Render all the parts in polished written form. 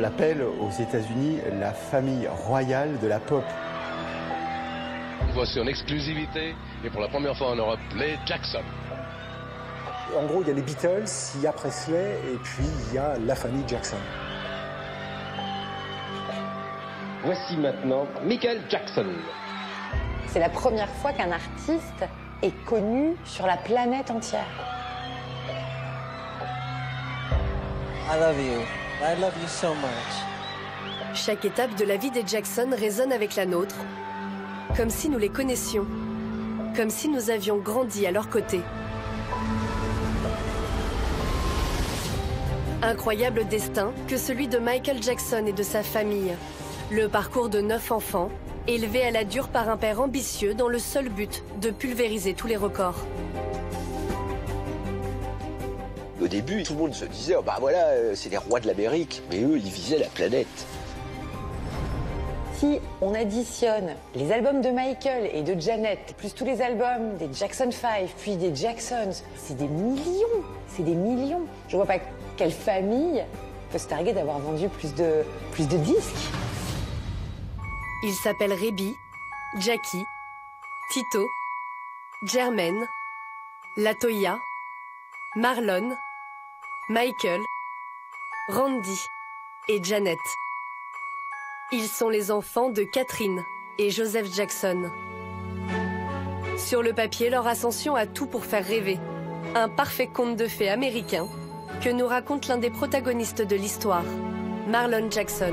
l'appelle aux États-Unis la famille royale de la pop. Voici en exclusivité, et pour la première fois en Europe, les Jackson. En gros, il y a les Beatles, il y a Presley, et puis il y a la famille Jackson. Voici maintenant Michael Jackson. C'est la première fois qu'un artiste est connu sur la planète entière. I love you. I love you so much. Chaque étape de la vie des Jackson résonne avec la nôtre, comme si nous les connaissions, comme si nous avions grandi à leur côté. Incroyable destin que celui de Michael Jackson et de sa famille. Le parcours de 9 enfants, élevés à la dure par un père ambitieux dans le seul but de pulvériser tous les records. Au début, tout le monde se disait oh, bah voilà, c'est les rois de l'Amérique. Mais eux, ils visaient la planète. Si on additionne les albums de Michael et de Janet, plus tous les albums des Jackson 5, puis des Jacksons, c'est des millions, c'est des millions. Je vois pas quelle famille peut se targuer d'avoir vendu plus de disques. Ils s'appellent Rebbie, Jackie, Tito, Jermaine, Latoya, Marlon, Michael, Randy et Janet. Ils sont les enfants de Catherine et Joseph Jackson. Sur le papier, leur ascension a tout pour faire rêver. Un parfait conte de fées américain que nous raconte l'un des protagonistes de l'histoire, Marlon Jackson.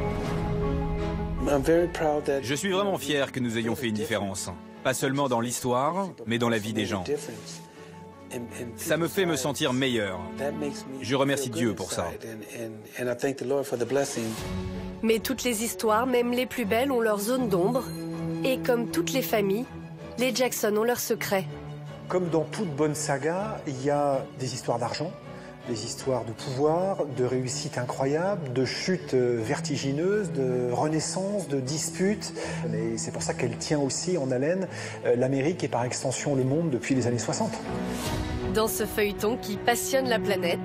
Je suis vraiment fier que nous ayons fait une différence. Pas seulement dans l'histoire, mais dans la vie des gens. Ça me fait me sentir meilleur. Je remercie Dieu pour ça. Mais toutes les histoires, même les plus belles, ont leur zone d'ombre. Et comme toutes les familles, les Jackson ont leurs secrets. Comme dans toute bonne saga, il y a des histoires d'argent, des histoires de pouvoir, de réussite incroyable, de chutes vertigineuses, de renaissance, de disputes. Et c'est pour ça qu'elle tient aussi en haleine l'Amérique et par extension le monde depuis les années 60. Dans ce feuilleton qui passionne la planète,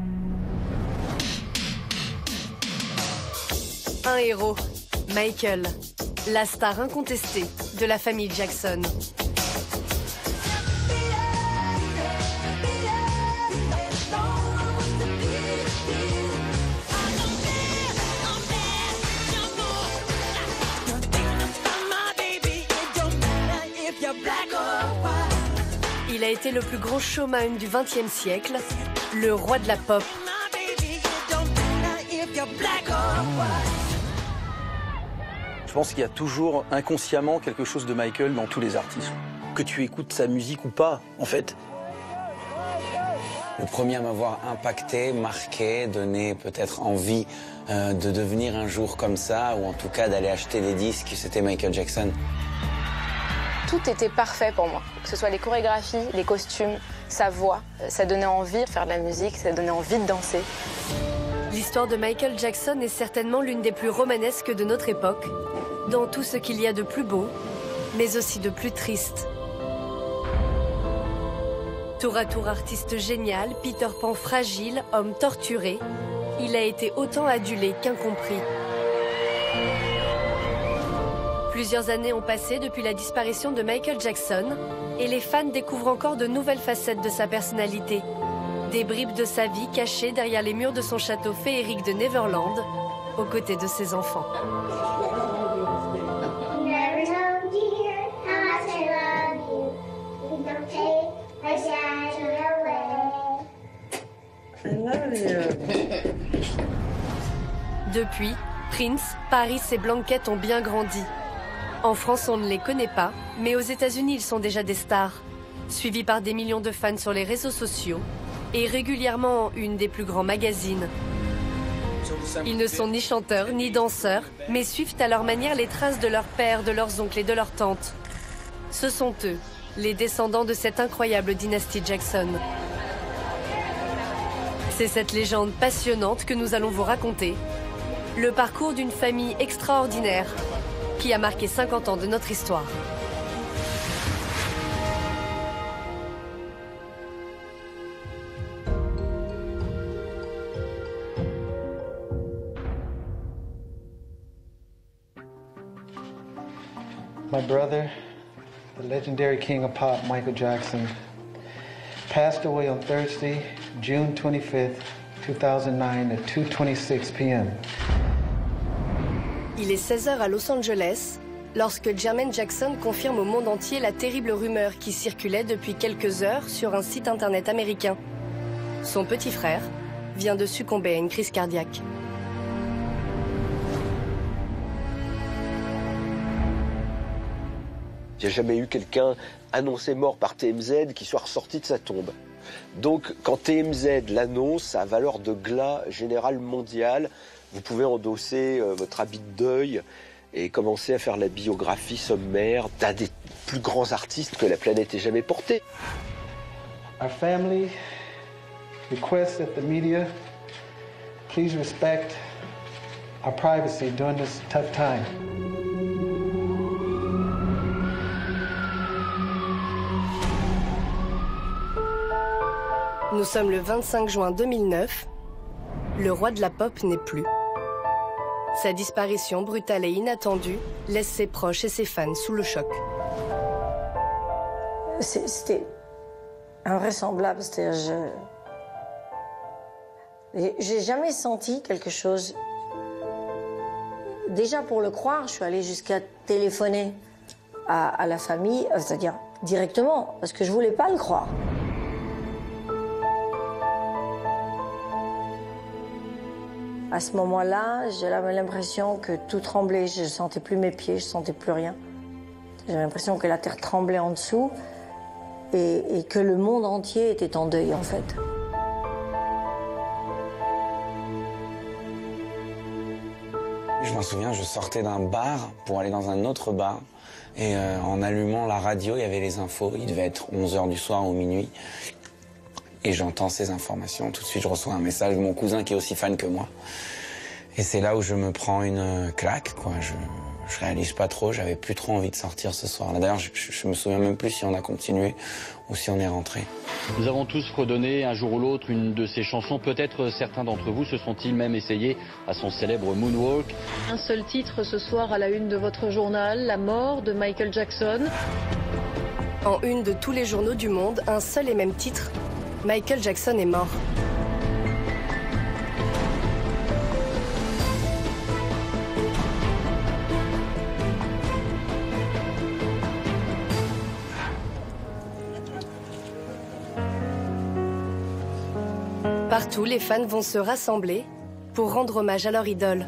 un héros, Michael, la star incontestée de la famille Jackson. Il a été le plus grand showman du XXe siècle, le roi de la pop. Je pense qu'il y a toujours inconsciemment quelque chose de Michael dans tous les artistes. Que tu écoutes sa musique ou pas, en fait. Le premier à m'avoir impacté, marqué, donné peut-être envie de devenir un jour comme ça, ou en tout cas d'aller acheter des disques, c'était Michael Jackson. Tout était parfait pour moi, que ce soit les chorégraphies, les costumes, sa voix. Ça donnait envie de faire de la musique, ça donnait envie de danser. L'histoire de Michael Jackson est certainement l'une des plus romanesques de notre époque, dans tout ce qu'il y a de plus beau, mais aussi de plus triste. Tour à tour artiste génial, Peter Pan fragile, homme torturé, il a été autant adulé qu'incompris. Plusieurs années ont passé depuis la disparition de Michael Jackson et les fans découvrent encore de nouvelles facettes de sa personnalité. Des bribes de sa vie cachées derrière les murs de son château féerique de Neverland, aux côtés de ses enfants. Depuis, Prince, Paris et Blanquette ont bien grandi. En France, on ne les connaît pas, mais aux États-Unis, ils sont déjà des stars, suivis par des millions de fans sur les réseaux sociaux et régulièrement en une des plus grands magazines. Ils ne sont ni chanteurs ni danseurs, mais suivent à leur manière les traces de leurs pères, de leurs oncles et de leurs tantes. Ce sont eux, les descendants de cette incroyable dynastie Jackson. C'est cette légende passionnante que nous allons vous raconter. Le parcours d'une famille extraordinaire qui a marqué 50 ans de notre histoire. My brother, the legendary king of pop, Michael Jackson, passed away on Thursday, June 25th, 2009 at 2:26 p.m. Il est 16h à Los Angeles lorsque Jermaine Jackson confirme au monde entier la terrible rumeur qui circulait depuis quelques heures sur un site internet américain. Son petit frère vient de succomber à une crise cardiaque. Il n'y a jamais eu quelqu'un annoncé mort par TMZ qui soit ressorti de sa tombe. Donc quand TMZ l'annonce, ça a valeur de glas général mondial. Vous pouvez endosser votre habit de deuil et commencer à faire la biographie sommaire d'un des plus grands artistes que la planète ait jamais porté. Our family requests that the media please respect our privacy during this tough time. Nous sommes le 25 juin 2009. Le roi de la pop n'est plus. Sa disparition brutale et inattendue laisse ses proches et ses fans sous le choc. C'était invraisemblable. J'ai jamais senti quelque chose. Déjà pour le croire, je suis allée jusqu'à téléphoner à la famille, c'est-à-dire directement, parce que je voulais pas le croire. À ce moment-là, j'avais l'impression que tout tremblait. Je ne sentais plus mes pieds, je ne sentais plus rien. J'avais l'impression que la terre tremblait en dessous et que le monde entier était en deuil, en fait. Je m'en souviens, je sortais d'un bar pour aller dans un autre bar. Et en allumant la radio, il y avait les infos. Il devait être 11h du soir ou minuit. Et j'entends ces informations. Tout de suite, je reçois un message de mon cousin qui est aussi fan que moi. Et c'est là où je me prends une claque, quoi. Je réalise pas trop, j'avais plus trop envie de sortir ce soir-là. D'ailleurs, je me souviens même plus si on a continué ou si on est rentré. Nous avons tous fredonné un jour ou l'autre une de ces chansons. Peut-être certains d'entre vous se sont-ils même essayés à son célèbre Moonwalk. Un seul titre ce soir à la une de votre journal, la mort de Michael Jackson. En une de tous les journaux du monde, un seul et même titre. Michael Jackson est mort. Partout, les fans vont se rassembler pour rendre hommage à leur idole.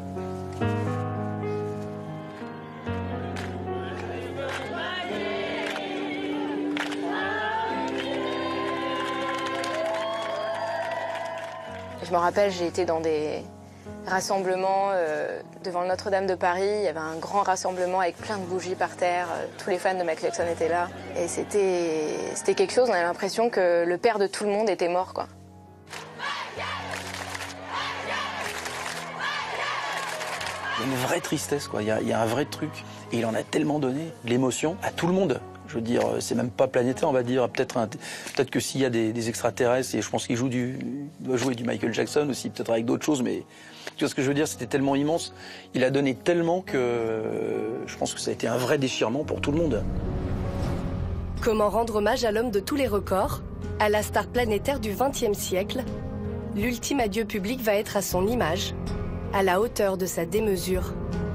Je me rappelle, j'ai été dans des rassemblements devant le Notre-Dame de Paris. Il y avait un grand rassemblement avec plein de bougies par terre. Tous les fans de Michael Jackson étaient là. Et c'était quelque chose, on avait l'impression que le père de tout le monde était mort, quoi. Il y a une vraie tristesse, quoi. Il y a un vrai truc. Et il en a tellement donné l'émotion à tout le monde. Je veux dire, c'est même pas planétaire, on va dire. Peut-être que s'il y a des extraterrestres, et je pense qu'il doit jouer du Michael Jackson aussi, peut-être avec d'autres choses, mais tu vois ce que je veux dire, c'était tellement immense. Il a donné tellement que je pense que ça a été un vrai déchirement pour tout le monde. Comment rendre hommage à l'homme de tous les records, à la star planétaire du XXe siècle? L'ultime adieu public va être à son image, à la hauteur de sa démesure.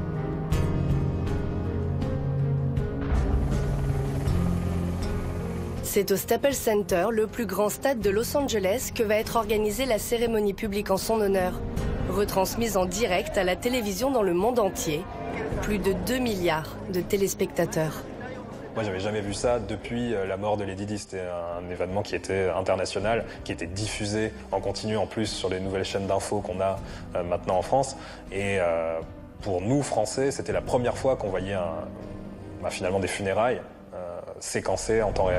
C'est au Staples Center, le plus grand stade de Los Angeles, que va être organisée la cérémonie publique en son honneur. Retransmise en direct à la télévision dans le monde entier. Plus de 2 milliards de téléspectateurs. Moi, j'avais jamais vu ça depuis la mort de Lady Di. C'était un événement qui était international, qui était diffusé en continu en plus sur les nouvelles chaînes d'infos qu'on a maintenant en France. Et pour nous, Français, c'était la première fois qu'on voyait finalement des funérailles séquencées en temps réel.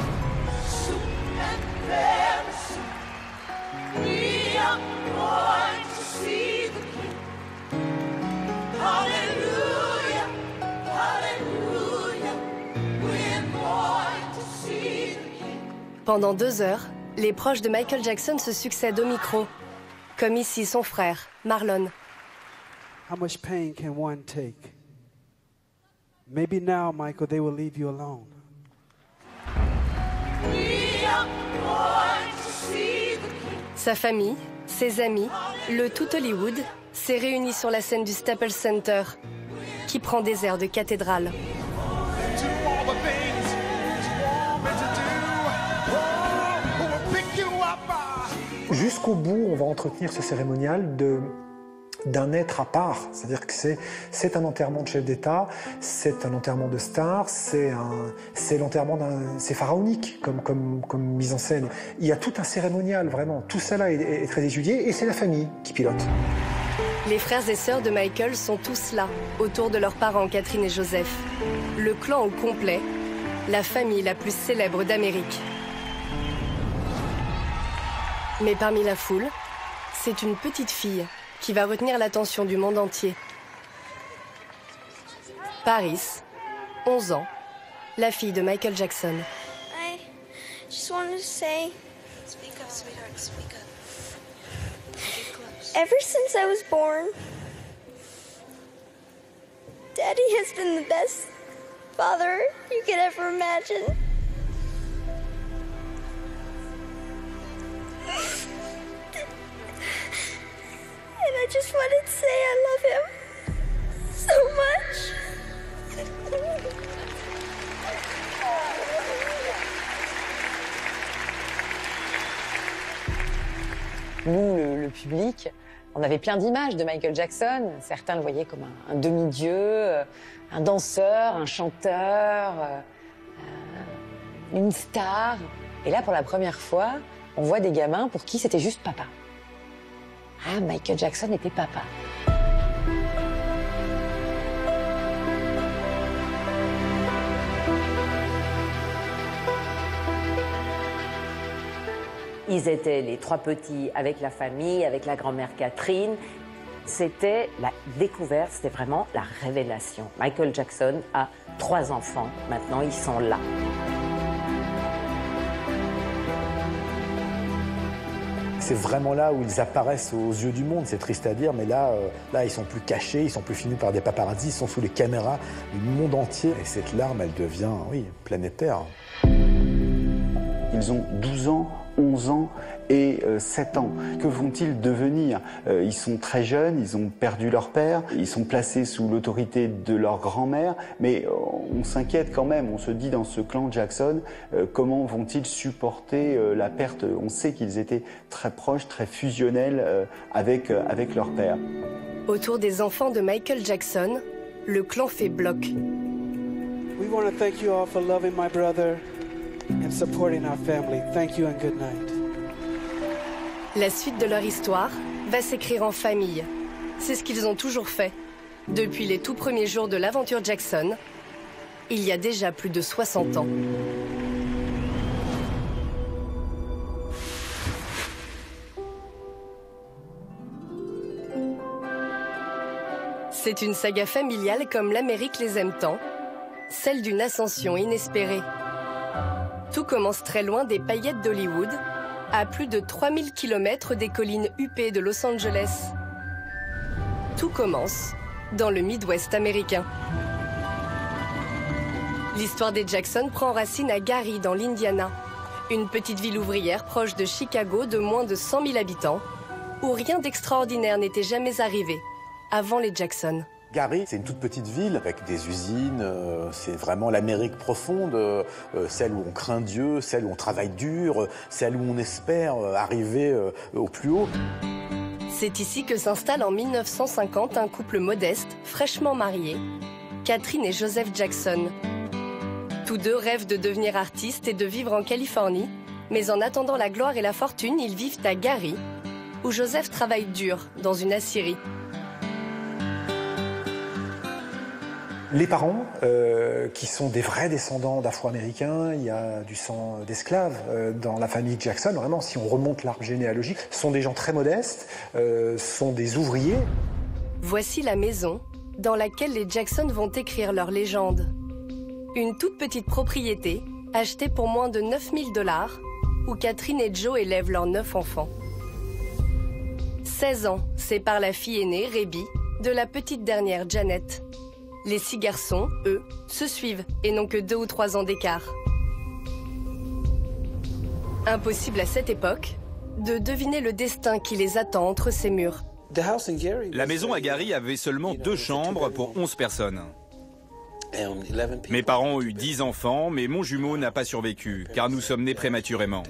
Pendant 2 heures, les proches de Michael Jackson se succèdent au micro, comme ici son frère, Marlon. How much pain can one take? Maybe now, Michael, they will leave you alone. Sa famille, ses amis, le tout Hollywood s'est réuni sur la scène du Staples Center, qui prend des airs de cathédrale. Jusqu'au bout, on va entretenir ce cérémonial d'un être à part. C'est-à-dire que c'est un enterrement de chef d'État, c'est un enterrement de star, c'est l'enterrement c'est pharaonique comme mise en scène. Il y a tout un cérémonial, vraiment. Tout cela est très étudié et c'est la famille qui pilote. Les frères et sœurs de Michael sont tous là, autour de leurs parents Catherine et Joseph. Le clan au complet, la famille la plus célèbre d'Amérique. Mais parmi la foule, c'est une petite fille qui va retenir l'attention du monde entier. Paris, 11 ans, la fille de Michael Jackson. I just wanted to say, speak up, sweetheart, speak up. Ever since I was born, Daddy has been the best father you could ever imagine. And I just wanted to say I love him so much. Nous, le public, on avait plein d'images de Michael Jackson. Certains le voyaient comme un demi-dieu, un danseur, un chanteur, une star. Et là, pour la première fois, on voit des gamins pour qui c'était juste papa. Ah, Michael Jackson était papa. Ils étaient les trois petits avec la famille, avec la grand-mère Catherine. C'était la découverte, c'était vraiment la révélation. Michael Jackson a 3 enfants, maintenant ils sont là. C'est vraiment là où ils apparaissent aux yeux du monde, c'est triste à dire, mais là ils sont plus cachés, ils sont plus filmés par des paparazzis, ils sont sous les caméras du monde entier. Et cette larme, elle devient, oui, planétaire. Ils ont 12 ans, 11 ans et 7 ans. Que vont-ils devenir? Ils sont très jeunes, ils ont perdu leur père, ils sont placés sous l'autorité de leur grand-mère, mais on s'inquiète quand même, on se dit dans ce clan Jackson, comment vont-ils supporter la perte? On sait qu'ils étaient très proches, très fusionnels avec leur père. Autour des enfants de Michael Jackson, le clan fait bloc. We want to thank you all for loving my brother and supporting our family. Thank you and good night. La suite de leur histoire va s'écrire en famille. C'est ce qu'ils ont toujours fait. Depuis les tout premiers jours de l'aventure Jackson, il y a déjà plus de 60 ans. C'est une saga familiale comme l'Amérique les aime tant, celle d'une ascension inespérée. Tout commence très loin des paillettes d'Hollywood, à plus de 3000 km des collines huppées de Los Angeles. Tout commence dans le Midwest américain. L'histoire des Jackson prend racine à Gary, dans l'Indiana, une petite ville ouvrière proche de Chicago de moins de 100 000 habitants, où rien d'extraordinaire n'était jamais arrivé avant les Jackson. Gary, c'est une toute petite ville avec des usines, c'est vraiment l'Amérique profonde, celle où on craint Dieu, celle où on travaille dur, celle où on espère arriver au plus haut. C'est ici que s'installe en 1950 un couple modeste, fraîchement marié, Catherine et Joseph Jackson. Tous deux rêvent de devenir artistes et de vivre en Californie, mais en attendant la gloire et la fortune, ils vivent à Gary, où Joseph travaille dur dans une aciérie. Les parents, qui sont des vrais descendants d'Afro-Américains, il y a du sang d'esclaves dans la famille Jackson, vraiment, si on remonte l'arbre généalogique, sont des gens très modestes, sont des ouvriers. Voici la maison dans laquelle les Jackson vont écrire leur légende. Une toute petite propriété, achetée pour moins de 9 000 $, où Catherine et Joe élèvent leurs 9 enfants. 16 ans séparent la fille aînée, Rebby, de la petite dernière, Janet. Les 6 garçons, eux, se suivent et n'ont que 2 ou 3 ans d'écart. Impossible à cette époque de deviner le destin qui les attend entre ces murs. La maison à Gary avait seulement 2 chambres pour 11 personnes. Mes parents ont eu 10 enfants, mais mon jumeau n'a pas survécu, car nous sommes nés prématurément.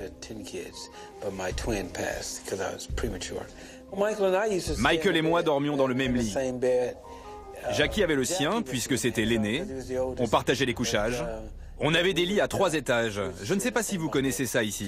Michael et moi dormions dans le même lit. Jackie avait le sien, puisque c'était l'aîné. On partageait les couchages. On avait des lits à 3 étages. Je ne sais pas si vous connaissez ça ici.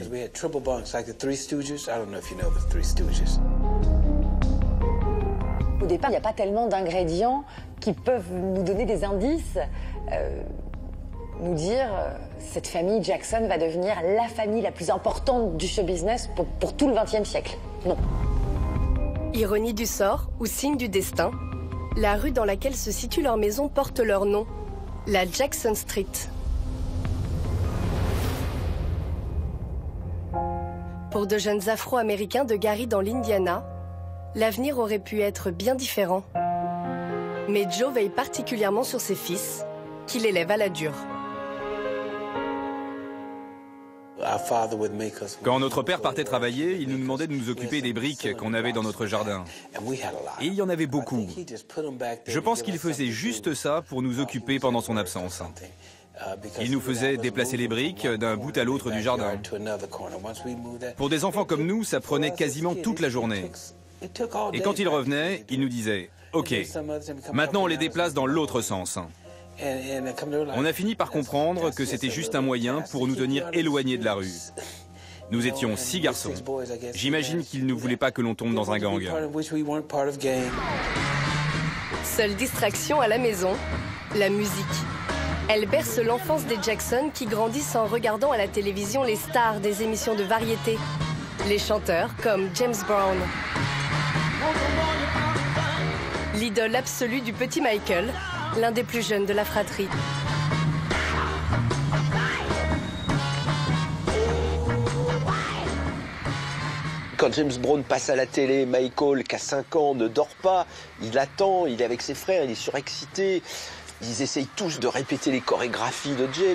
Au départ, il n'y a pas tellement d'ingrédients qui peuvent nous donner des indices, nous dire cette famille Jackson va devenir la famille la plus importante du show business pour tout le XXe siècle. Non. Ironie du sort ou signe du destin, la rue dans laquelle se situe leur maison porte leur nom, la Jackson Street. Pour de jeunes Afro-Américains de Gary dans l'Indiana, l'avenir aurait pu être bien différent. Mais Joe veille particulièrement sur ses fils, qu'il élève à la dure. Quand notre père partait travailler, il nous demandait de nous occuper des briques qu'on avait dans notre jardin. Et il y en avait beaucoup. Je pense qu'il faisait juste ça pour nous occuper pendant son absence. Il nous faisait déplacer les briques d'un bout à l'autre du jardin. Pour des enfants comme nous, ça prenait quasiment toute la journée. Et quand il revenait, il nous disait « Ok, maintenant on les déplace dans l'autre sens ». On a fini par comprendre que c'était juste un moyen pour nous tenir éloignés de la rue. Nous étions 6 garçons. J'imagine qu'il ne voulait pas que l'on tombe dans un gang. Seule distraction à la maison, la musique. Elle berce l'enfance des Jackson qui grandissent en regardant à la télévision les stars des émissions de variété. Les chanteurs comme James Brown. L'idole absolue du petit Michael, l'un des plus jeunes de la fratrie. Quand James Brown passe à la télé, Michael, qui a 5 ans, ne dort pas. Il attend, il est avec ses frères, il est surexcité. Ils essayent tous de répéter les chorégraphies de James.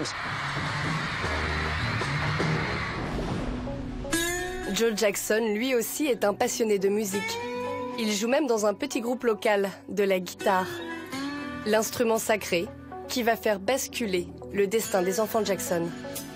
Joe Jackson, lui aussi, est un passionné de musique. Il joue même dans un petit groupe local, de la guitare. L'instrument sacré qui va faire basculer le destin des enfants Jackson.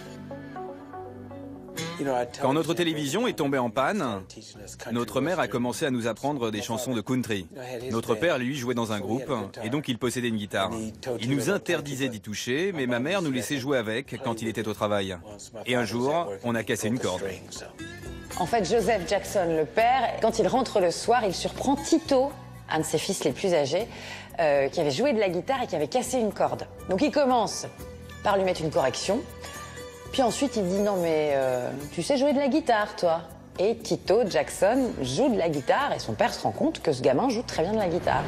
Quand notre télévision est tombée en panne, notre mère a commencé à nous apprendre des chansons de country. Notre père, lui, jouait dans un groupe et donc il possédait une guitare. Il nous interdisait d'y toucher, mais ma mère nous laissait jouer avec quand il était au travail. Et un jour, on a cassé une corde. En fait, Joseph Jackson, le père, quand il rentre le soir, il surprend Tito, un de ses fils les plus âgés, qui avait joué de la guitare et qui avait cassé une corde. Donc il commence par lui mettre une correction. Puis ensuite, il dit « Non, mais tu sais jouer de la guitare, toi ?» Et Tito Jackson joue de la guitare et son père se rend compte que ce gamin joue très bien de la guitare.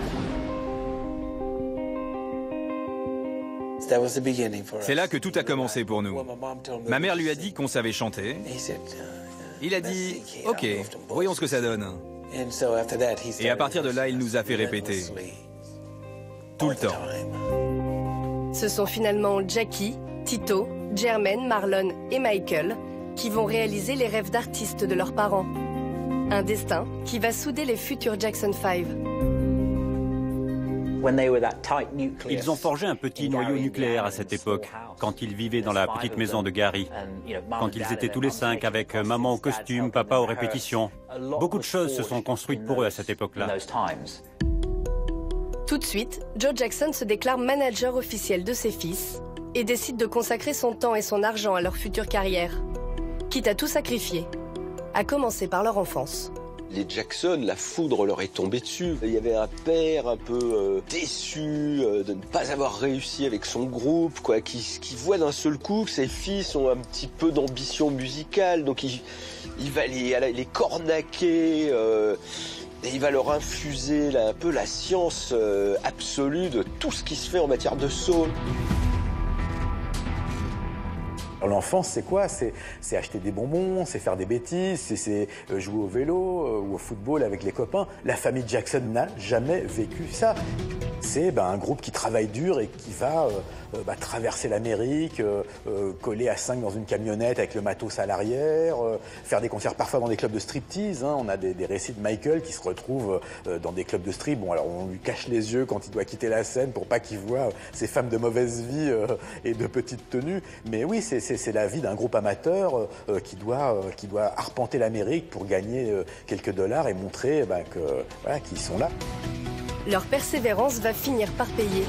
C'est là que tout a commencé pour nous. Ma mère lui a dit qu'on savait chanter. Il a dit « Ok, voyons ce que ça donne. » Et à partir de là, il nous a fait répéter. Tout le temps. Ce sont finalement Jackie, Tito, Jermaine, Marlon et Michael qui vont réaliser les rêves d'artistes de leurs parents. Un destin qui va souder les futurs Jackson 5. Ils ont forgé un petit noyau nucléaire à cette époque, quand ils vivaient dans la petite maison de Gary. Quand ils étaient tous les 5 avec maman au costume, papa aux répétitions. Beaucoup de choses se sont construites pour eux à cette époque-là. Tout de suite, Joe Jackson se déclare manager officiel de ses fils et décide de consacrer son temps et son argent à leur future carrière, quitte à tout sacrifier, à commencer par leur enfance. Les Jackson, la foudre leur est tombée dessus. Il y avait un père un peu déçu de ne pas avoir réussi avec son groupe, quoi, qui voit d'un seul coup que ses fils ont un petit peu d'ambition musicale, donc il va les cornaquer, et il va leur infuser un peu la science absolue de tout ce qui se fait en matière de soul. L'enfance, c'est quoi? C'est acheter des bonbons, c'est faire des bêtises, c'est jouer au vélo ou au football avec les copains. La famille Jackson n'a jamais vécu ça. C'est un groupe qui travaille dur et qui va traverser l'Amérique, coller à 5 dans une camionnette avec le matos à l'arrière, faire des concerts parfois dans des clubs de striptease. On a des récits de Michael qui se retrouve dans des clubs de strip. Bon, alors on lui cache les yeux quand il doit quitter la scène pour pas qu'il voit ces femmes de mauvaise vie et de petite tenue. Mais oui, c'est la vie d'un groupe amateur qui doit arpenter l'Amérique pour gagner quelques dollars et montrer qu'ils sont là. Leur persévérance va finir par payer.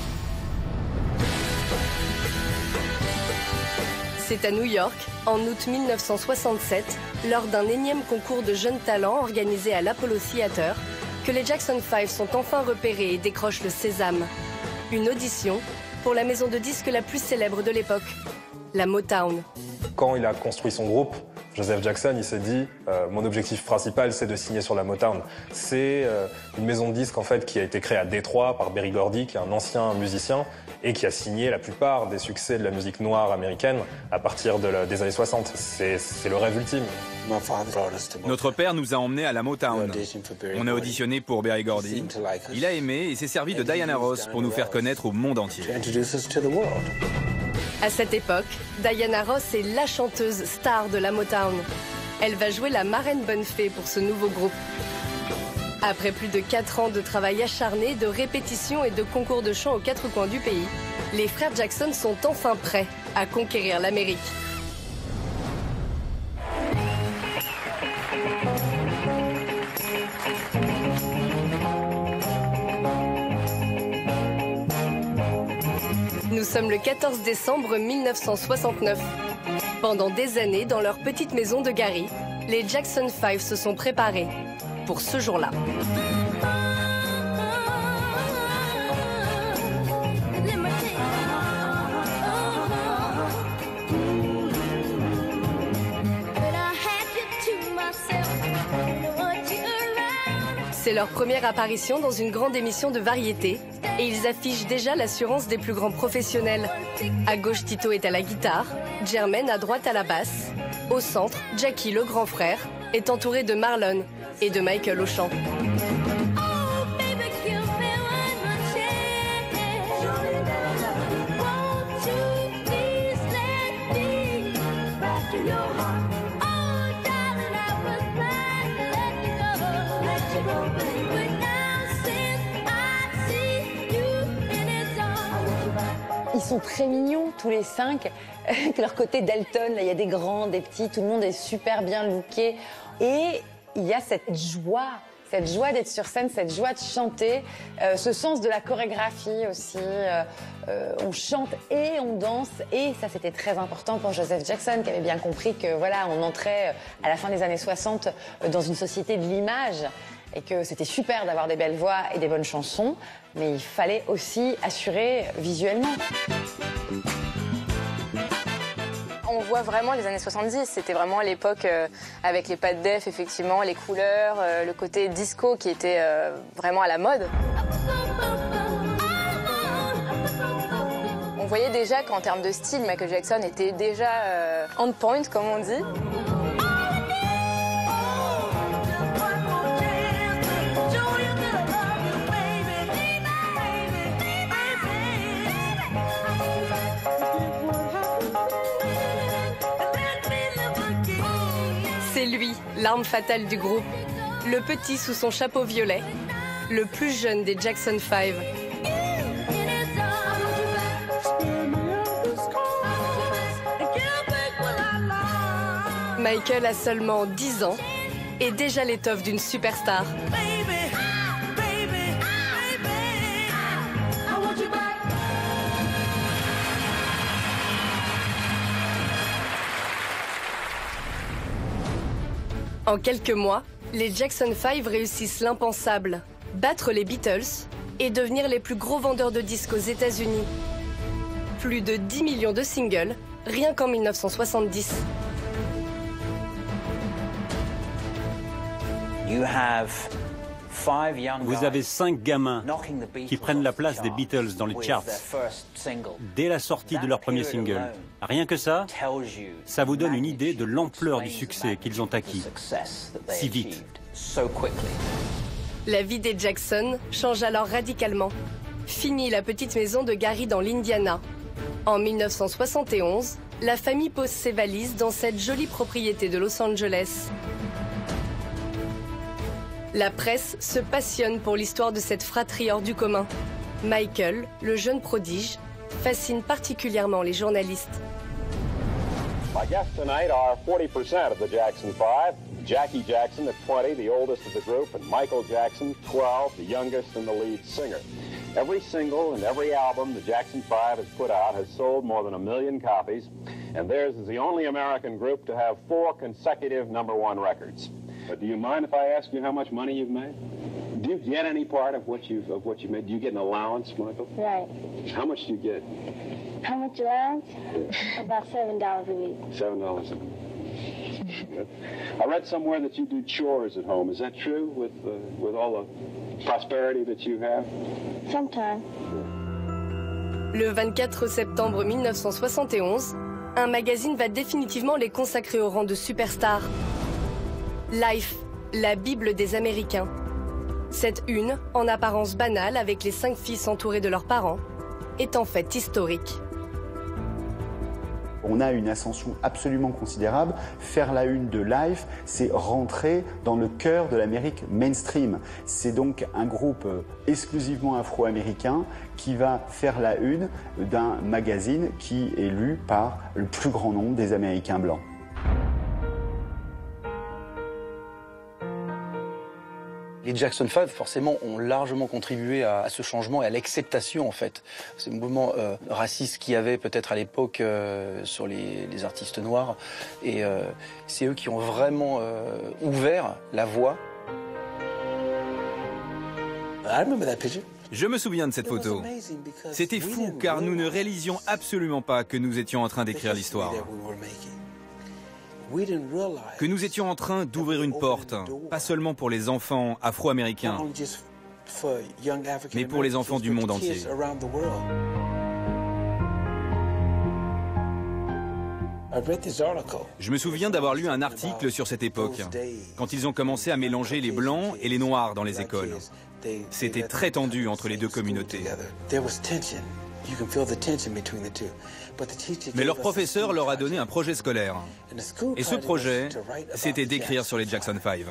C'est à New York, en août 1967, lors d'un énième concours de jeunes talents organisé à l'Apollo Theater, que les Jackson 5 sont enfin repérés et décrochent le Sésame. Une audition pour la maison de disques la plus célèbre de l'époque, la Motown. Quand il a construit son groupe, Joseph Jackson, il s'est dit mon objectif principal, c'est de signer sur la Motown. C'est une maison de disques en fait qui a été créée à Détroit par Berry Gordy, qui est un ancien musicien et qui a signé la plupart des succès de la musique noire américaine à partir des années 60. C'est le rêve ultime. Notre père nous a emmenés à la Motown. On a auditionné pour Berry Gordy. Il a aimé et s'est servi de Diana Ross pour nous faire connaître au monde entier. À cette époque, Diana Ross est la chanteuse star de la Motown. Elle va jouer la marraine bonne fée pour ce nouveau groupe. Après plus de 4 ans de travail acharné, de répétitions et de concours de chant aux 4 coins du pays, les frères Jackson sont enfin prêts à conquérir l'Amérique. Nous sommes le 14 décembre 1969. Pendant des années, dans leur petite maison de Gary, les Jackson 5 se sont préparés pour ce jour-là. C'est leur première apparition dans une grande émission de variété et ils affichent déjà l'assurance des plus grands professionnels. À gauche, Tito est à la guitare, Jermaine à droite à la basse. Au centre, Jackie, le grand frère, est entouré de Marlon et de Michael au chant. Ils sont très mignons, tous les 5, avec leur côté Dalton. Là, il y a des grands, des petits, tout le monde est super bien looké. Et il y a cette joie d'être sur scène, cette joie de chanter, ce sens de la chorégraphie aussi. On chante et on danse. Et ça, c'était très important pour Joseph Jackson, qui avait bien compris que voilà, on entrait à la fin des années 60 dans une société de l'image. Et que c'était super d'avoir des belles voix et des bonnes chansons, mais il fallait aussi assurer visuellement. On voit vraiment les années 70, c'était vraiment l'époque avec les pattes def, effectivement, les couleurs, le côté disco qui était vraiment à la mode. On voyait déjà qu'en termes de style, Michael Jackson était déjà on point, comme on dit. C'est lui, l'arme fatale du groupe. Le petit sous son chapeau violet. Le plus jeune des Jackson 5. Michael a seulement 10 ans et déjà l'étoffe d'une superstar. En quelques mois, les Jackson 5 réussissent l'impensable, battre les Beatles et devenir les plus gros vendeurs de disques aux États-Unis. Plus de 10 millions de singles, rien qu'en 1970. Vous avez 5 gamins qui prennent la place des Beatles dans les charts dès la sortie de leur premier single. Rien que ça, ça vous donne une idée de l'ampleur du succès qu'ils ont acquis si vite. La vie des Jackson change alors radicalement. Fini la petite maison de Gary dans l'Indiana. En 1971, la famille pose ses valises dans cette jolie propriété de Los Angeles. La presse se passionne pour l'histoire de cette fratrie hors du commun. Michael, le jeune prodige, fascine particulièrement les journalistes. My guests tonight are 40% of the Jackson 5. Jackie Jackson at 20, the oldest of the group, and Michael Jackson, 12, the youngest and the lead singer. Every single and every album the Jackson 5 has put out has sold more than 1 million copies, and theirs is the only American group to have 4 consecutive #1 records. But do you mind if I ask you how much money you've made? Do you get any part of what you've made? Do you get an allowance, Michael? Right. How much do you get? How much allowance? About $7 a week. $7 a week. I read somewhere that you do chores at home. Is that true with all the prosperity that you have? Sometimes. Le 24 septembre 1971, un magazine va définitivement les consacrer au rang de superstars. Life, la Bible des Américains. Cette une, en apparence banale avec les 5 fils entourés de leurs parents, est en fait historique. On a une ascension absolument considérable. Faire la une de Life, c'est rentrer dans le cœur de l'Amérique mainstream. C'est donc un groupe exclusivement afro-américain qui va faire la une d'un magazine qui est lu par le plus grand nombre des Américains blancs. Les Jackson 5, forcément, ont largement contribué à ce changement et à l'acceptation, en fait. Ce mouvement raciste qu'il y avait peut-être à l'époque sur les artistes noirs. Et c'est eux qui ont vraiment ouvert la voie. Je me souviens de cette photo. C'était fou car nous ne réalisions absolument pas que nous étions en train d'écrire l'histoire. Que nous étions en train d'ouvrir une porte, pas seulement pour les enfants afro-américains, mais pour les enfants du monde entier. Je me souviens d'avoir lu un article sur cette époque, quand ils ont commencé à mélanger les blancs et les noirs dans les écoles. C'était très tendu entre les deux communautés. Mais leur professeur leur a donné un projet scolaire. Et ce projet, c'était d'écrire sur les Jackson 5.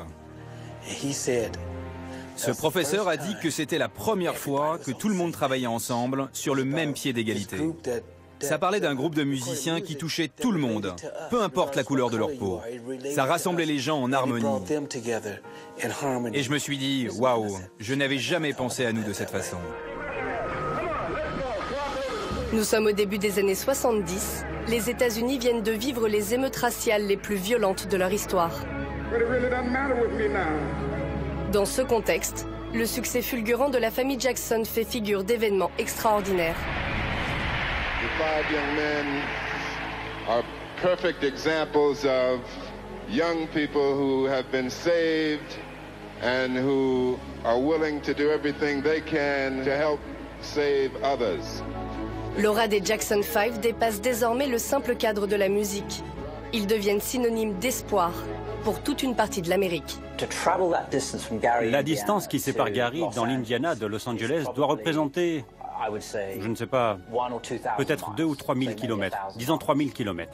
Ce professeur a dit que c'était la première fois que tout le monde travaillait ensemble sur le même pied d'égalité. Ça parlait d'un groupe de musiciens qui touchait tout le monde, peu importe la couleur de leur peau. Ça rassemblait les gens en harmonie. Et je me suis dit, waouh, je n'avais jamais pensé à nous de cette façon. Nous sommes au début des années 70. Les États-Unis viennent de vivre les émeutes raciales les plus violentes de leur histoire. Dans ce contexte, le succès fulgurant de la famille Jackson fait figure d'événements extraordinaires. The 5 young men are perfect examples of young people who have been saved and who are willing to do everything they can to help save others. L'aura des Jackson 5 dépasse désormais le simple cadre de la musique. Ils deviennent synonymes d'espoir pour toute une partie de l'Amérique. La distance qui sépare Gary dans l'Indiana de Los Angeles doit représenter, je ne sais pas, peut-être 2 ou 3 000 kilomètres. Disons 3 000 kilomètres.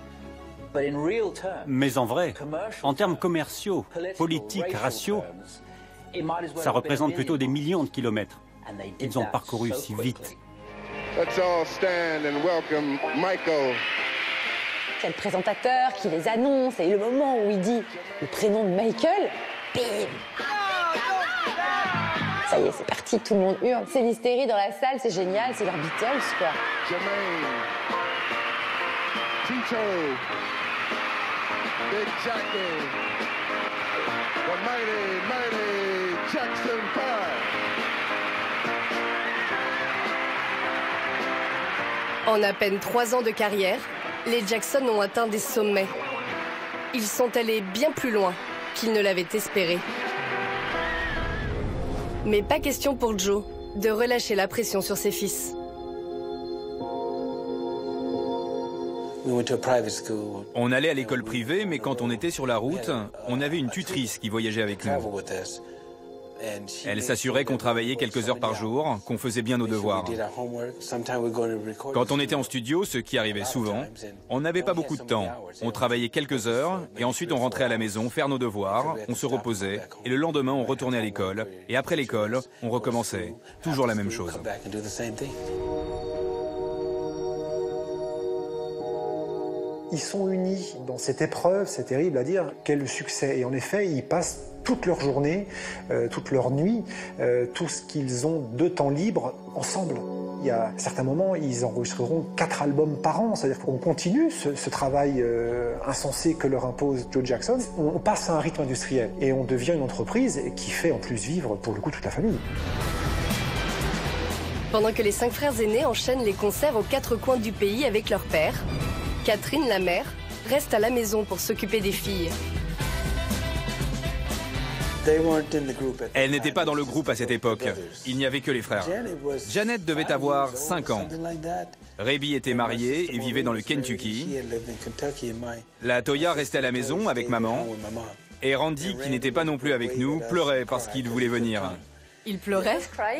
Mais en vrai, en termes commerciaux, politiques, raciaux, ça représente plutôt des millions de kilomètres. Ils ont parcouru si vite. Let's all stand and welcome Michael. C'est le présentateur qui les annonce et le moment où il dit le prénom de Michael, bim. Ça y est, c'est parti, tout le monde hurle. C'est l'hystérie dans la salle, c'est génial, c'est leur Beatles, quoi. Jermaine, Tito, Big Jackie, the mighty Jackson 5. En à peine 3 ans de carrière, les Jackson ont atteint des sommets. Ils sont allés bien plus loin qu'ils ne l'avaient espéré. Mais pas question pour Joe de relâcher la pression sur ses fils. On allait à l'école privée, mais quand on était sur la route, on avait une tutrice qui voyageait avec nous. Elle s'assurait qu'on travaillait quelques heures par jour, qu'on faisait bien nos devoirs. Quand on était en studio, ce qui arrivait souvent, on n'avait pas beaucoup de temps. On travaillait quelques heures et ensuite on rentrait à la maison faire nos devoirs, on se reposait et le lendemain on retournait à l'école et après l'école, on recommençait. Toujours la même chose. Ils sont unis dans cette épreuve, c'est terrible à dire, qu'est le succès. Et en effet, ils passent toute leur journée, toute leur nuit, tout ce qu'ils ont de temps libre ensemble. Il y a certains moments, ils enregistreront 4 albums par an, c'est-à-dire qu'on continue ce travail insensé que leur impose Joe Jackson. On passe à un rythme industriel et on devient une entreprise qui fait en plus vivre, pour le coup, toute la famille. Pendant que les 5 frères aînés enchaînent les concerts aux 4 coins du pays avec leur père, Catherine, la mère, reste à la maison pour s'occuper des filles. Elle n'était pas dans le groupe à cette époque. Il n'y avait que les frères. Janet devait avoir 5 ans. Rebby était mariée et vivait dans le Kentucky. La Toya restait à la maison avec maman. Et Randy, qui n'était pas non plus avec nous, pleurait parce qu'il voulait venir. Il pleurait?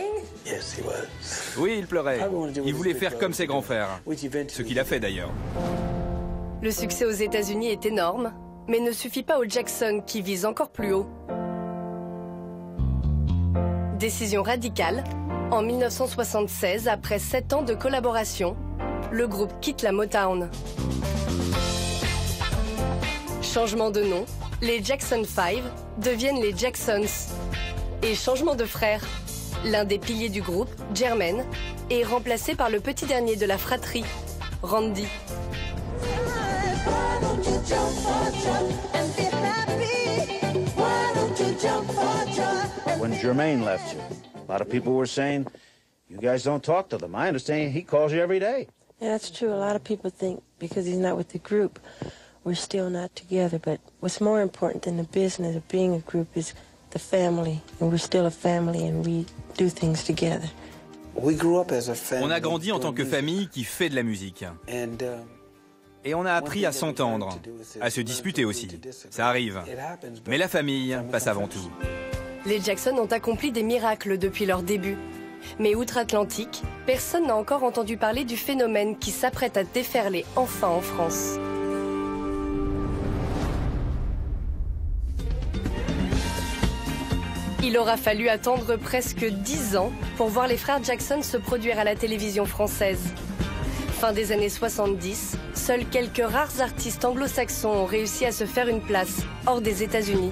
Oui, il pleurait. Il voulait faire comme ses grands frères. Ce qu'il a fait d'ailleurs. Le succès aux États-Unis est énorme, mais ne suffit pas aux Jackson qui visent encore plus haut. Décision radicale. En 1976, après 7 ans de collaboration, le groupe quitte la Motown. Changement de nom, les Jackson 5 deviennent les Jacksons. Et changement de frère. L'un des piliers du groupe, Jermaine, est remplacé par le petit dernier de la fratrie, Randy. When Jermaine left you, a lot of people were saying, you guys don't talk to them. I understand he calls you every day. Yeah, that's true. A lot of people think because he's not with the group, we're still not together. But what's more important than the business of being a group is the family. And we're still a family and we do things together. On a grandi en tant que famille qui fait de la musique. Et on a appris à s'entendre, à se disputer aussi. Ça arrive. Mais la famille passe avant tout. Les Jackson ont accompli des miracles depuis leur début. Mais outre-Atlantique, personne n'a encore entendu parler du phénomène qui s'apprête à déferler enfin en France. Il aura fallu attendre presque 10 ans pour voir les frères Jackson se produire à la télévision française. Fin des années 70, seuls quelques rares artistes anglo-saxons ont réussi à se faire une place hors des États-Unis.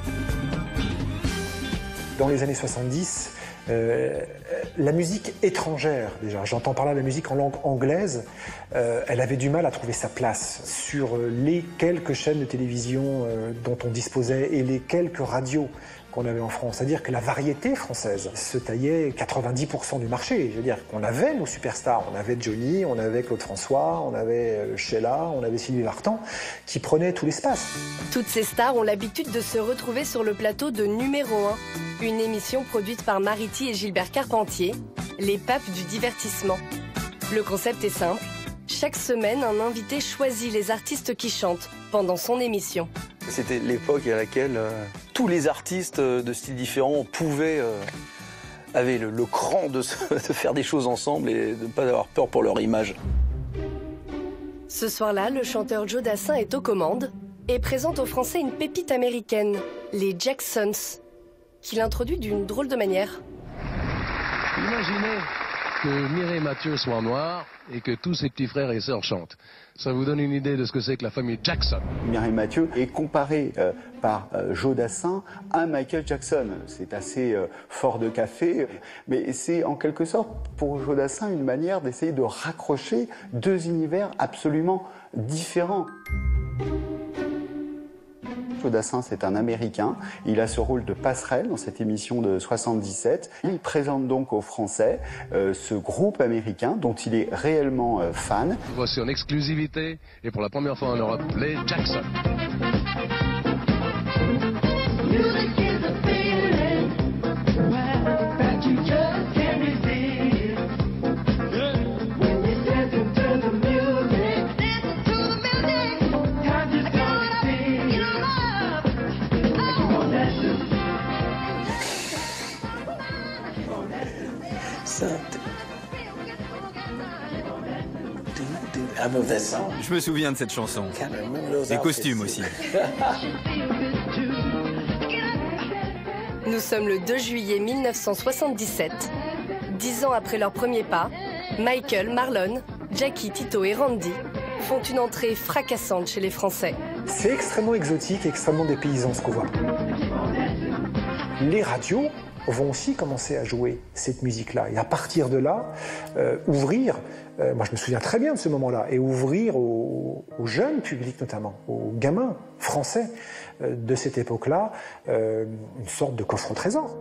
Dans les années 70, la musique étrangère, déjà, j'entends par là la musique en langue anglaise, elle avait du mal à trouver sa place sur les quelques chaînes de télévision dont on disposait et les quelques radios qu'on avait en France. C'est-à-dire que la variété française se taillait 90% du marché. Je veux dire qu'on avait nos superstars. On avait Johnny, on avait Claude François, on avait Sheila, on avait Sylvie Vartan, qui prenaient tout l'espace. Toutes ces stars ont l'habitude de se retrouver sur le plateau de Numéro 1, une émission produite par Mariti et Gilbert Carpentier, les papes du divertissement. Le concept est simple. Chaque semaine, un invité choisit les artistes qui chantent pendant son émission. C'était l'époque à laquelle tous les artistes de styles différents avaient le cran de faire des choses ensemble et de ne pas avoir peur pour leur image. Ce soir-là, le chanteur Joe Dassin est aux commandes et présente aux Français une pépite américaine, les Jacksons, qu'il introduit d'une drôle de manière. Imaginez que Mireille Mathieu soit noire et que tous ses petits frères et sœurs chantent. Ça vous donne une idée de ce que c'est que la famille Jackson. Mireille Mathieu est comparée par Joe Dassin à Michael Jackson. C'est assez fort de café, mais c'est en quelque sorte pour Joe Dassin une manière d'essayer de raccrocher deux univers absolument différents. Joe Dassin, c'est un Américain. Il a ce rôle de passerelle dans cette émission de 77. Il présente donc aux Français ce groupe américain dont il est réellement fan. Voici en exclusivité et pour la première fois en Europe, les Jackson. Je me souviens de cette chanson. Les costumes aussi. Nous sommes le 2 juillet 1977. 10 ans après leur premier pas, Michael, Marlon, Jackie, Tito et Randy font une entrée fracassante chez les Français. C'est extrêmement exotique, extrêmement dépaysant ce qu'on voit. Les radios vont aussi commencer à jouer cette musique-là. Et à partir de là, ouvrir, moi je me souviens très bien de ce moment-là, et ouvrir aux jeunes publics notamment, aux gamins français de cette époque-là, une sorte de coffre au trésor.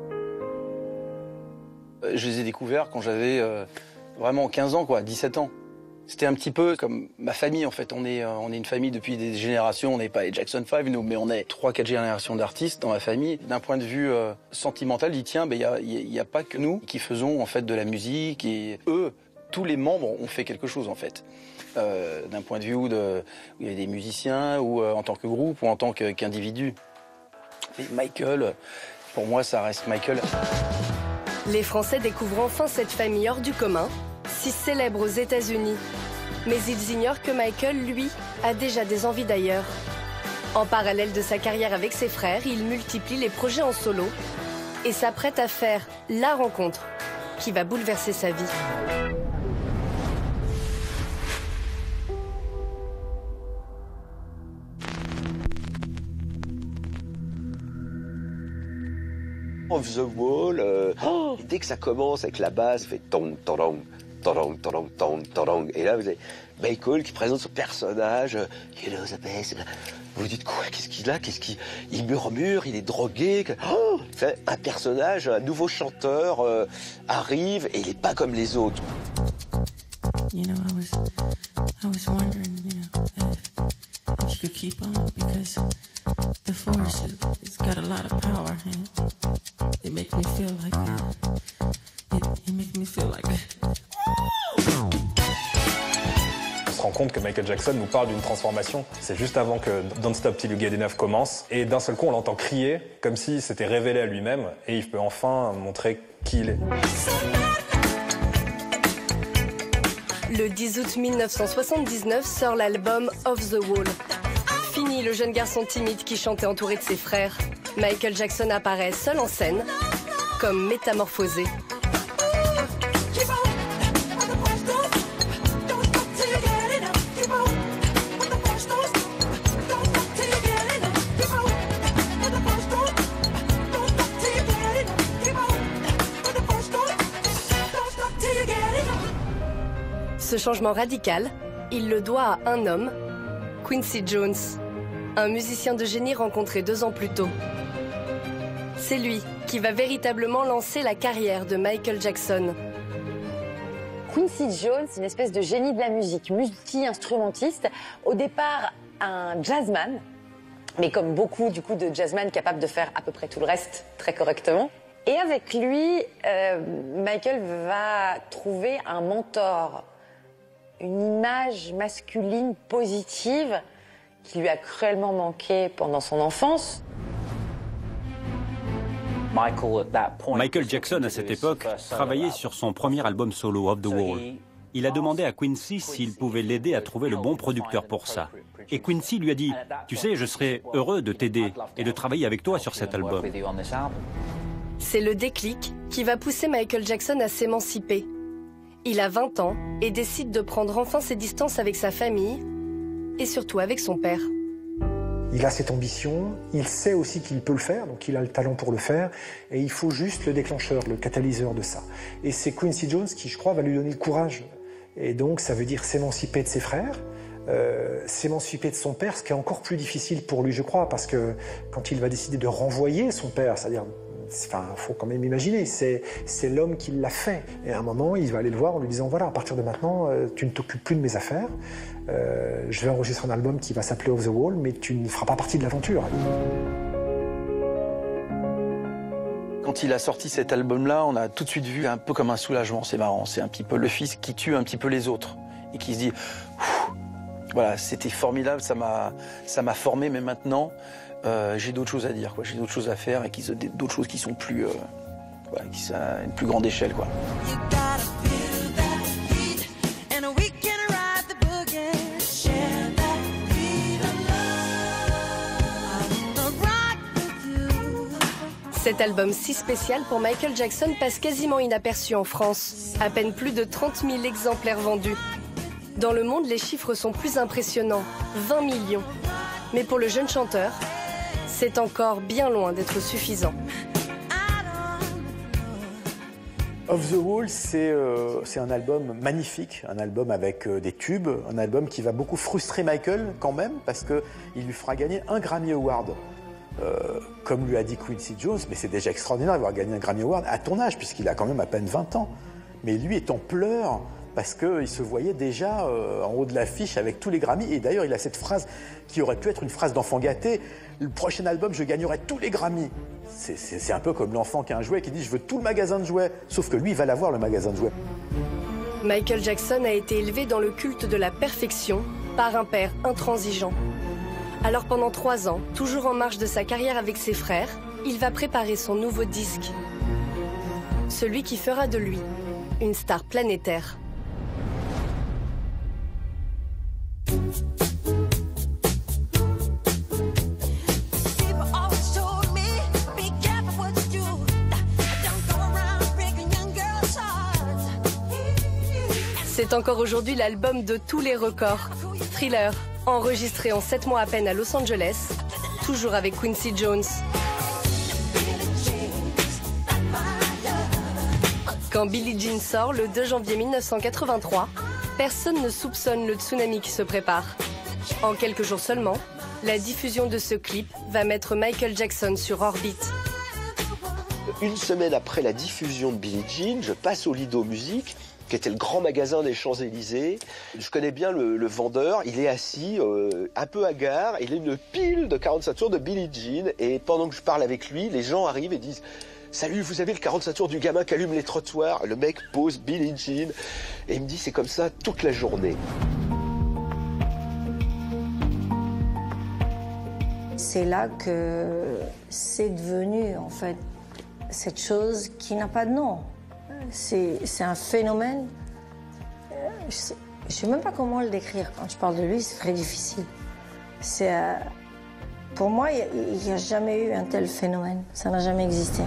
Je les ai découverts quand j'avais vraiment 15 ans, quoi, 17 ans. C'était un petit peu comme ma famille, en fait. On est une famille depuis des générations. On n'est pas les Jackson 5, nous, mais on est 3-4 générations d'artistes dans ma famille. D'un point de vue sentimental, il tient, il n'y a pas que nous qui faisons en fait de la musique. Et eux, tous les membres ont fait quelque chose, en fait. D'un point de vue où il y a des musiciens, ou en tant que groupe, ou en tant qu'individu. Et Michael, pour moi, ça reste Michael. Les Français découvrent enfin cette famille hors du commun, si célèbre aux États-Unis. Mais ils ignorent que Michael, lui, a déjà des envies d'ailleurs. En parallèle de sa carrière avec ses frères, il multiplie les projets en solo et s'apprête à faire la rencontre qui va bouleverser sa vie. Off the Wall, dès que ça commence avec la basse, ça fait tong, tong, tong, tong, tong, tong. Et là, vous avez Michael qui présente son personnage. Elizabeth. Vous dites quoi? Qu'est-ce qu'il a? Il murmure, il est drogué. Un personnage, un nouveau chanteur arrive et il n'est pas comme les autres. You know, I was wondering, if you could keep on, because the force, it's got a lot of power, and it makes me feel like it makes me feel like On se rend compte que Michael Jackson nous parle d'une transformation. C'est juste avant que Don't Stop Till You Get Enough commence. Et d'un seul coup, on l'entend crier, comme s'il s'était révélé à lui-même. Et il peut enfin montrer qui il est. Le 10 août 1979 sort l'album Off the Wall. Fini le jeune garçon timide qui chantait entouré de ses frères. Michael Jackson apparaît seul en scène, comme métamorphosé. Ce changement radical, il le doit à un homme, Quincy Jones, un musicien de génie rencontré 2 ans plus tôt. C'est lui qui va véritablement lancer la carrière de Michael Jackson. Quincy Jones, une espèce de génie de la musique, multi-instrumentiste. Au départ, un jazzman, mais comme beaucoup de jazzman capable de faire à peu près tout le reste très correctement. Et avec lui, Michael va trouver un mentor, une image masculine positive qui lui a cruellement manqué pendant son enfance. Michael Jackson, à cette époque, travaillait sur son premier album solo, Off the Wall. Il a demandé à Quincy s'il pouvait l'aider à trouver le bon producteur pour ça. Et Quincy lui a dit « Tu sais, je serais heureux de t'aider et de travailler avec toi sur cet album. » C'est le déclic qui va pousser Michael Jackson à s'émanciper. Il a 20 ans et décide de prendre enfin ses distances avec sa famille et surtout avec son père. Il a cette ambition, il sait aussi qu'il peut le faire, donc il a le talent pour le faire, et il faut juste le déclencheur, le catalyseur de ça. Et c'est Quincy Jones qui, je crois, va lui donner le courage. Et donc ça veut dire s'émanciper de ses frères, s'émanciper de son père, ce qui est encore plus difficile pour lui, je crois, parce que quand il va décider de renvoyer son père, c'est-à-dire... Enfin, faut quand même imaginer, c'est l'homme qui l'a fait. Et à un moment, il va aller le voir en lui disant, voilà, à partir de maintenant, tu ne t'occupes plus de mes affaires. Je vais enregistrer un album qui va s'appeler Off the Wall, mais tu ne feras pas partie de l'aventure. Quand il a sorti cet album-là, on a tout de suite vu un peu comme un soulagement. C'est marrant, c'est un petit peu le fils qui tue un petit peu les autres et qui se dit, voilà, c'était formidable, ça m'a formé, mais maintenant, j'ai d'autres choses à dire, quoi. J'ai d'autres choses à faire et d'autres choses qui sont plus, qui sont à une plus grande échelle, quoi. Cet album si spécial pour Michael Jackson passe quasiment inaperçu en France. À peine plus de 30 000 exemplaires vendus. Dans le monde, les chiffres sont plus impressionnants, 20 millions. Mais pour le jeune chanteur, c'est encore bien loin d'être suffisant. Off the Wall, c'est un album magnifique, un album avec des tubes, un album qui va beaucoup frustrer Michael quand même, parce qu'il lui fera gagner un Grammy Award. Comme lui a dit Quincy Jones, mais c'est déjà extraordinaire d'avoir gagné un Grammy Award à ton âge, puisqu'il a quand même à peine 20 ans. Mais lui est en pleurs, parce qu'il se voyait déjà en haut de l'affiche avec tous les Grammys. Et d'ailleurs, il a cette phrase qui aurait pu être une phrase d'enfant gâté. Le prochain album, je gagnerai tous les Grammys. C'est un peu comme l'enfant qui a un jouet qui dit « je veux tout le magasin de jouets ». Sauf que lui, il va l'avoir, le magasin de jouets. Michael Jackson a été élevé dans le culte de la perfection par un père intransigeant. Alors pendant 3 ans, toujours en marge de sa carrière avec ses frères, il va préparer son nouveau disque. Celui qui fera de lui une star planétaire. C'est encore aujourd'hui l'album de tous les records. Thriller, enregistré en 7 mois à peine à Los Angeles, toujours avec Quincy Jones. Quand Billie Jean sort le 2 janvier 1983, personne ne soupçonne le tsunami qui se prépare. En quelques jours seulement, la diffusion de ce clip va mettre Michael Jackson sur orbite. Une semaine après la diffusion de Billie Jean, je passe au Lido Music, qui était le grand magasin des Champs-Élysées. Je connais bien le vendeur, il est assis un peu hagard, il a une pile de 45 tours de Billie Jean, et pendant que je parle avec lui, les gens arrivent et disent « Salut, vous avez le 45 tours du gamin qui allume les trottoirs ?» Le mec pose Billie Jean, et il me dit « C'est comme ça toute la journée. » C'est là que c'est devenu, en fait, cette chose qui n'a pas de nom. C'est un phénomène. Je ne sais même pas comment le décrire. Quand je parle de lui, c'est très difficile. Pour moi, il n'y a jamais eu un tel phénomène. Ça n'a jamais existé.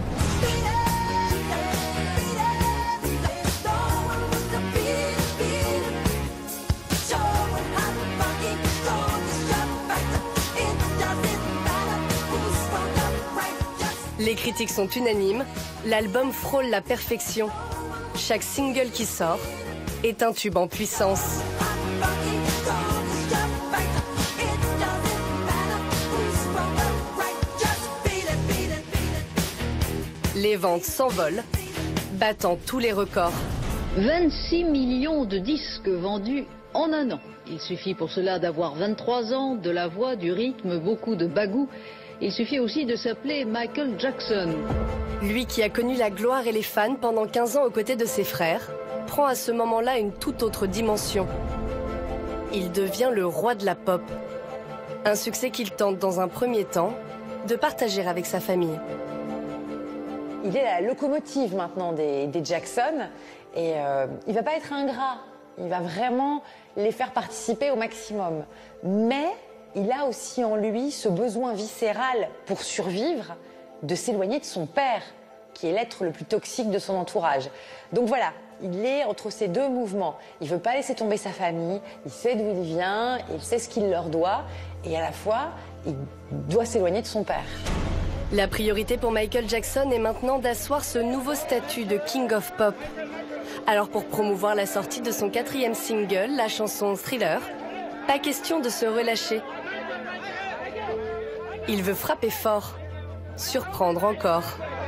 Les critiques sont unanimes, l'album frôle la perfection. Chaque single qui sort est un tube en puissance. Les ventes s'envolent, battant tous les records. 26 millions de disques vendus en un an. Il suffit pour cela d'avoir 23 ans, de la voix, du rythme, beaucoup de bagou. Il suffit aussi de s'appeler Michael Jackson. Lui qui a connu la gloire et les fans pendant 15 ans aux côtés de ses frères, prend à ce moment-là une toute autre dimension. Il devient le roi de la pop. Un succès qu'il tente dans un premier temps de partager avec sa famille. Il est la locomotive maintenant des Jackson et il va pas être ingrat. Il va vraiment les faire participer au maximum. Mais il a aussi en lui ce besoin viscéral pour survivre de s'éloigner de son père, qui est l'être le plus toxique de son entourage. Donc voilà, il est entre ces deux mouvements. Il ne veut pas laisser tomber sa famille, il sait d'où il vient, il sait ce qu'il leur doit, et à la fois, il doit s'éloigner de son père. La priorité pour Michael Jackson est maintenant d'asseoir ce nouveau statut de King of Pop. Alors pour promouvoir la sortie de son 4e single, la chanson Thriller, pas question de se relâcher. Il veut frapper fort, surprendre encore.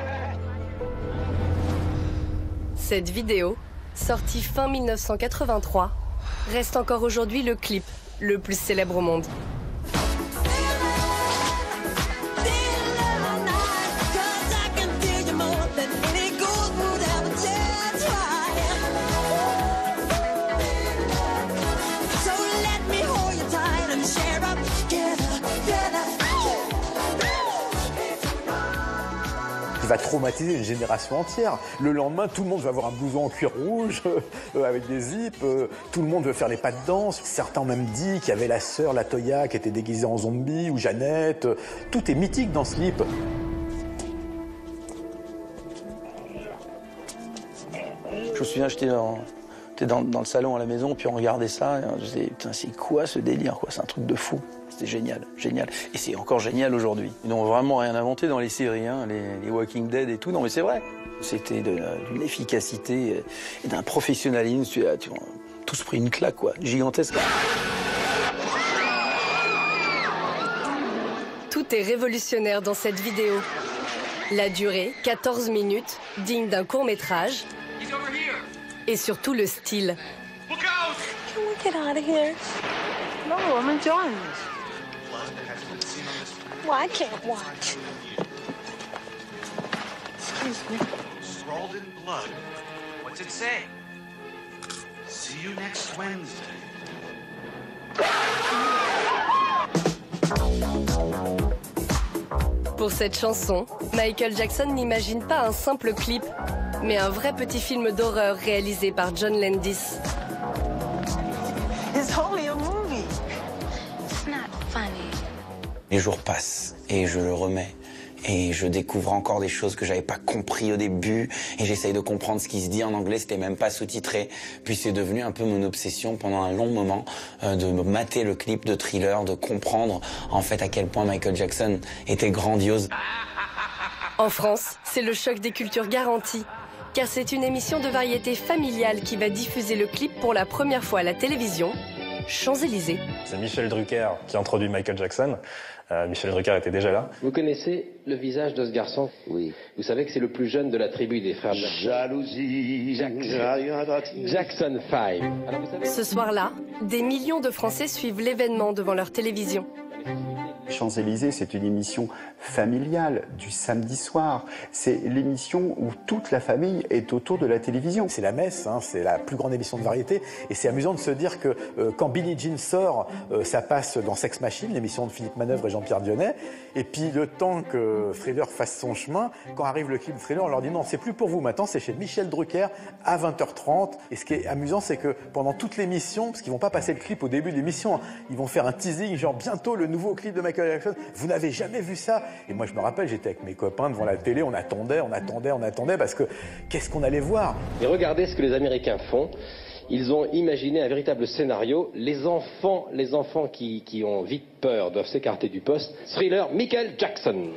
Cette vidéo, sortie fin 1983, reste encore aujourd'hui le clip le plus célèbre au monde. Il va traumatiser une génération entière. Le lendemain, tout le monde va avoir un blouson en cuir rouge avec des zips. Tout le monde veut faire les pas de danse. Certains ont même dit qu'il y avait la sœur, la Toya, qui était déguisée en zombie, ou Jeannette. Tout est mythique dans ce clip. Je me souviens, j'étais dans le salon à la maison, puis on regardait ça, et on se disait, putain, c'est quoi ce délire, quoi? C'est un truc de fou. C'était génial, génial. Et c'est encore génial aujourd'hui. Ils n'ont vraiment rien inventé dans les séries, hein, les Walking Dead et tout. Non, mais c'est vrai. C'était d'une efficacité et d'un professionnalisme. Tu as tous pris une claque, quoi, gigantesque. Tout est révolutionnaire dans cette vidéo. La durée, 14 minutes, digne d'un court-métrage. Et surtout le style. Can we get out of here? No, I'm enjoying this. Well, I can't watch. Excuse me. Scrawled in blood. What's it say? See you next Wednesday. Pour cette chanson, Michael Jackson n'imagine pas un simple clip, mais un vrai petit film d'horreur réalisé par John Landis. It's only a movie. It's not funny. Les jours passent et je le remets. Et je découvre encore des choses que j'avais pas compris au début. Et j'essaye de comprendre ce qui se dit en anglais, c'était même pas sous-titré. Puis c'est devenu un peu mon obsession pendant un long moment de mater le clip de Thriller, de comprendre en fait à quel point Michael Jackson était grandiose. En France, c'est le choc des cultures garanti. Car c'est une émission de variété familiale qui va diffuser le clip pour la première fois à la télévision. Champs-Élysées. C'est Michel Drucker qui introduit Michael Jackson. Michel Drucker était déjà là. Vous connaissez le visage de ce garçon? Oui. Vous savez que c'est le plus jeune de la tribu des frères Jalousie. Jackson 5. Ce soir-là, des millions de Français suivent l'événement devant leur télévision. Champs-Élysées, c'est une émission familiale du samedi soir. C'est l'émission où toute la famille est autour de la télévision. C'est la messe, hein, c'est la plus grande émission de variété. Et c'est amusant de se dire que quand Billie Jean sort, ça passe dans Sex Machine, l'émission de Philippe Manœuvre et Jean-Pierre Dionnet. Et puis le temps que Thriller fasse son chemin, quand arrive le clip de Thriller, on leur dit non, c'est plus pour vous. Maintenant, c'est chez Michel Drucker à 20h30. Et ce qui est amusant, c'est que pendant toute l'émission, parce qu'ils vont pas passer le clip au début de l'émission, hein, ils vont faire un teasing, genre bientôt le nouveau clip de Michael Jackson. Vous n'avez jamais vu ça? Et moi, je me rappelle, j'étais avec mes copains devant la télé, on attendait, parce que qu'est-ce qu'on allait voir? Et regardez ce que les Américains font. Ils ont imaginé un véritable scénario. Les enfants qui ont vite peur doivent s'écarter du poste. Thriller, Michael Jackson.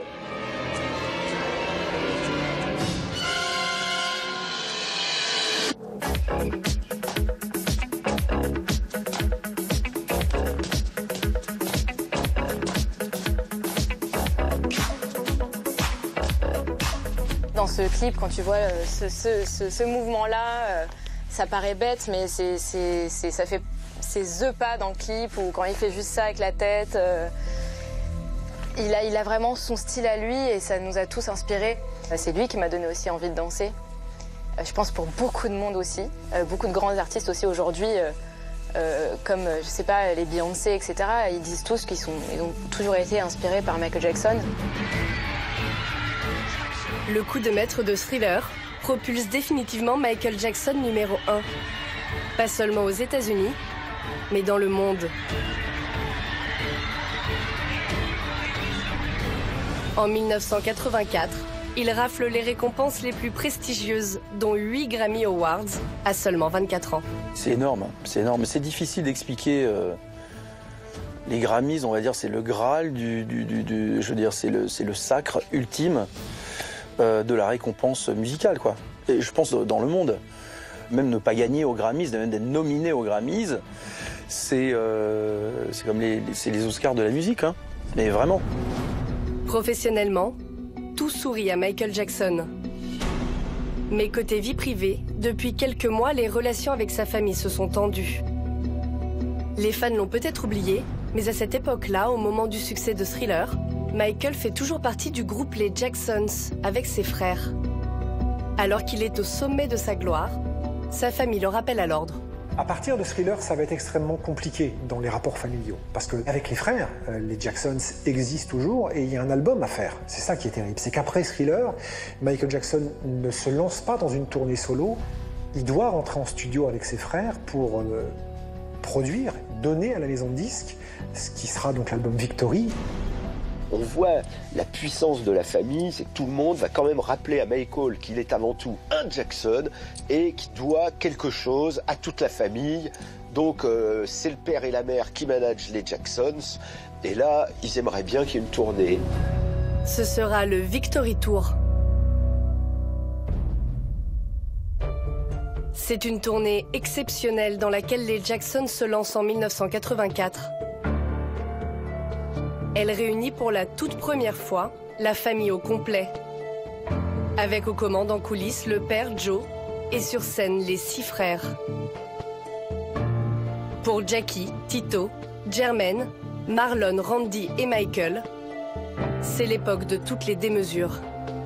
Dans ce clip, quand tu vois ce mouvement-là, ça paraît bête, mais ça fait ces pas dans le clip, ou quand il fait juste ça avec la tête. Il a vraiment son style à lui et ça nous a tous inspirés. C'est lui qui m'a donné aussi envie de danser. Je pense pour beaucoup de monde aussi, beaucoup de grands artistes aussi aujourd'hui, comme je sais pas les Beyoncé, etc. Ils disent tous qu'ils ont toujours été inspirés par Michael Jackson. Le coup de maître de Thriller propulse définitivement Michael Jackson numéro 1. Pas seulement aux États-Unis, mais dans le monde. En 1984, il rafle les récompenses les plus prestigieuses, dont 8 Grammy Awards, à seulement 24 ans. C'est énorme, c'est énorme. C'est difficile d'expliquer. Les Grammys, on va dire, c'est le Graal je veux dire, c'est le sacre ultime de la récompense musicale, quoi. Et je pense dans le monde. Même ne pas gagner aux Grammys, même d'être nominé aux Grammys, c'est comme les Oscars de la musique, hein. Mais vraiment. Professionnellement, tout sourit à Michael Jackson. Mais côté vie privée, depuis quelques mois, les relations avec sa famille se sont tendues. Les fans l'ont peut-être oublié, mais à cette époque-là, au moment du succès de Thriller, Michael fait toujours partie du groupe Les Jacksons avec ses frères. Alors qu'il est au sommet de sa gloire, sa famille le rappelle à l'ordre. À partir de Thriller, ça va être extrêmement compliqué dans les rapports familiaux. Parce qu'avec les frères, les Jacksons existent toujours et il y a un album à faire. C'est ça qui est terrible. C'est qu'après Thriller, Michael Jackson ne se lance pas dans une tournée solo. Il doit rentrer en studio avec ses frères pour produire, donner à la maison de disques, ce qui sera donc l'album Victory. On voit la puissance de la famille, c'est que tout le monde va quand même rappeler à Michael qu'il est avant tout un Jackson et qu'il doit quelque chose à toute la famille. Donc c'est le père et la mère qui managent les Jacksons. Et là, ils aimeraient bien qu'il y ait une tournée. Ce sera le Victory Tour. C'est une tournée exceptionnelle dans laquelle les Jackson se lancent en 1984. Elle réunit pour la toute première fois la famille au complet. Avec aux commandes en coulisses le père Joe et sur scène les 6 frères. Pour Jackie, Tito, Jermaine, Marlon, Randy et Michael, c'est l'époque de toutes les démesures.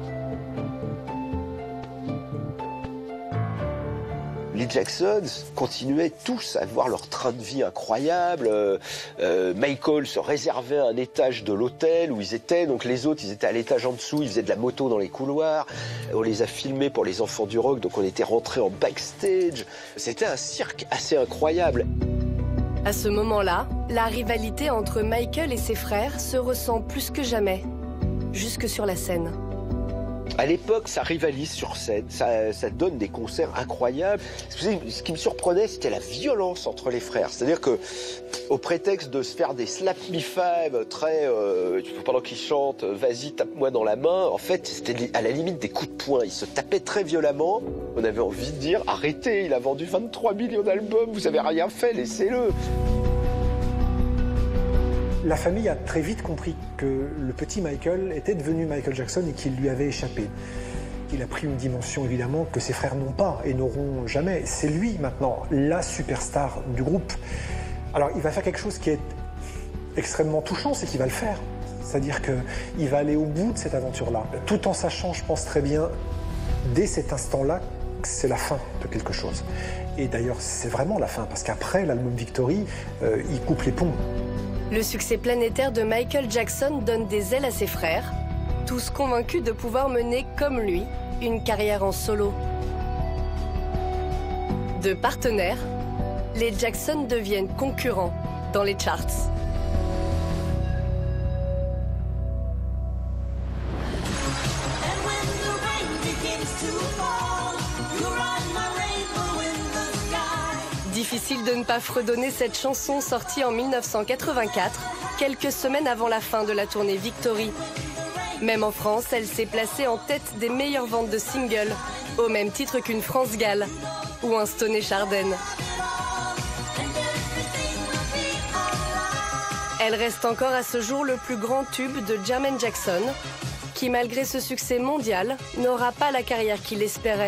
Les Jacksons continuaient tous à avoir leur train de vie incroyable. Michael se réservait un étage de l'hôtel où ils étaient. Donc les autres, ils étaient à l'étage en dessous. Ils faisaient de la moto dans les couloirs. On les a filmés pour les enfants du rock. Donc on était rentrés en backstage. C'était un cirque assez incroyable. À ce moment-là, la rivalité entre Michael et ses frères se ressent plus que jamais, jusque sur la scène. À l'époque, ça rivalise sur scène, ça donne des concerts incroyables. Ce qui me surprenait, c'était la violence entre les frères. C'est-à-dire que, au prétexte de se faire des slap me five très, pendant qu'ils chantent, vas-y, tape-moi dans la main, en fait, c'était à la limite des coups de poing. Ils se tapaient très violemment. On avait envie de dire, arrêtez, il a vendu 23 millions d'albums, vous avez rien fait, laissez-le. La famille a très vite compris que le petit Michael était devenu Michael Jackson et qu'il lui avait échappé. Il a pris une dimension évidemment que ses frères n'ont pas et n'auront jamais. C'est lui maintenant la superstar du groupe. Alors il va faire quelque chose qui est extrêmement touchant, c'est qu'il va le faire. C'est-à-dire qu'il va aller au bout de cette aventure-là, tout en sachant, je pense très bien, dès cet instant-là, que c'est la fin de quelque chose. Et d'ailleurs c'est vraiment la fin, parce qu'après l'album Victory, il coupe les ponts. Le succès planétaire de Michael Jackson donne des ailes à ses frères, tous convaincus de pouvoir mener, comme lui, une carrière en solo. De partenaires, les Jackson deviennent concurrents dans les charts. Difficile de ne pas fredonner cette chanson sortie en 1984, quelques semaines avant la fin de la tournée Victory. Même en France, elle s'est placée en tête des meilleures ventes de singles, au même titre qu'une France Gall ou un Stoney Chardin. Elle reste encore à ce jour le plus grand tube de Jermaine Jackson, qui malgré ce succès mondial, n'aura pas la carrière qu'il espérait.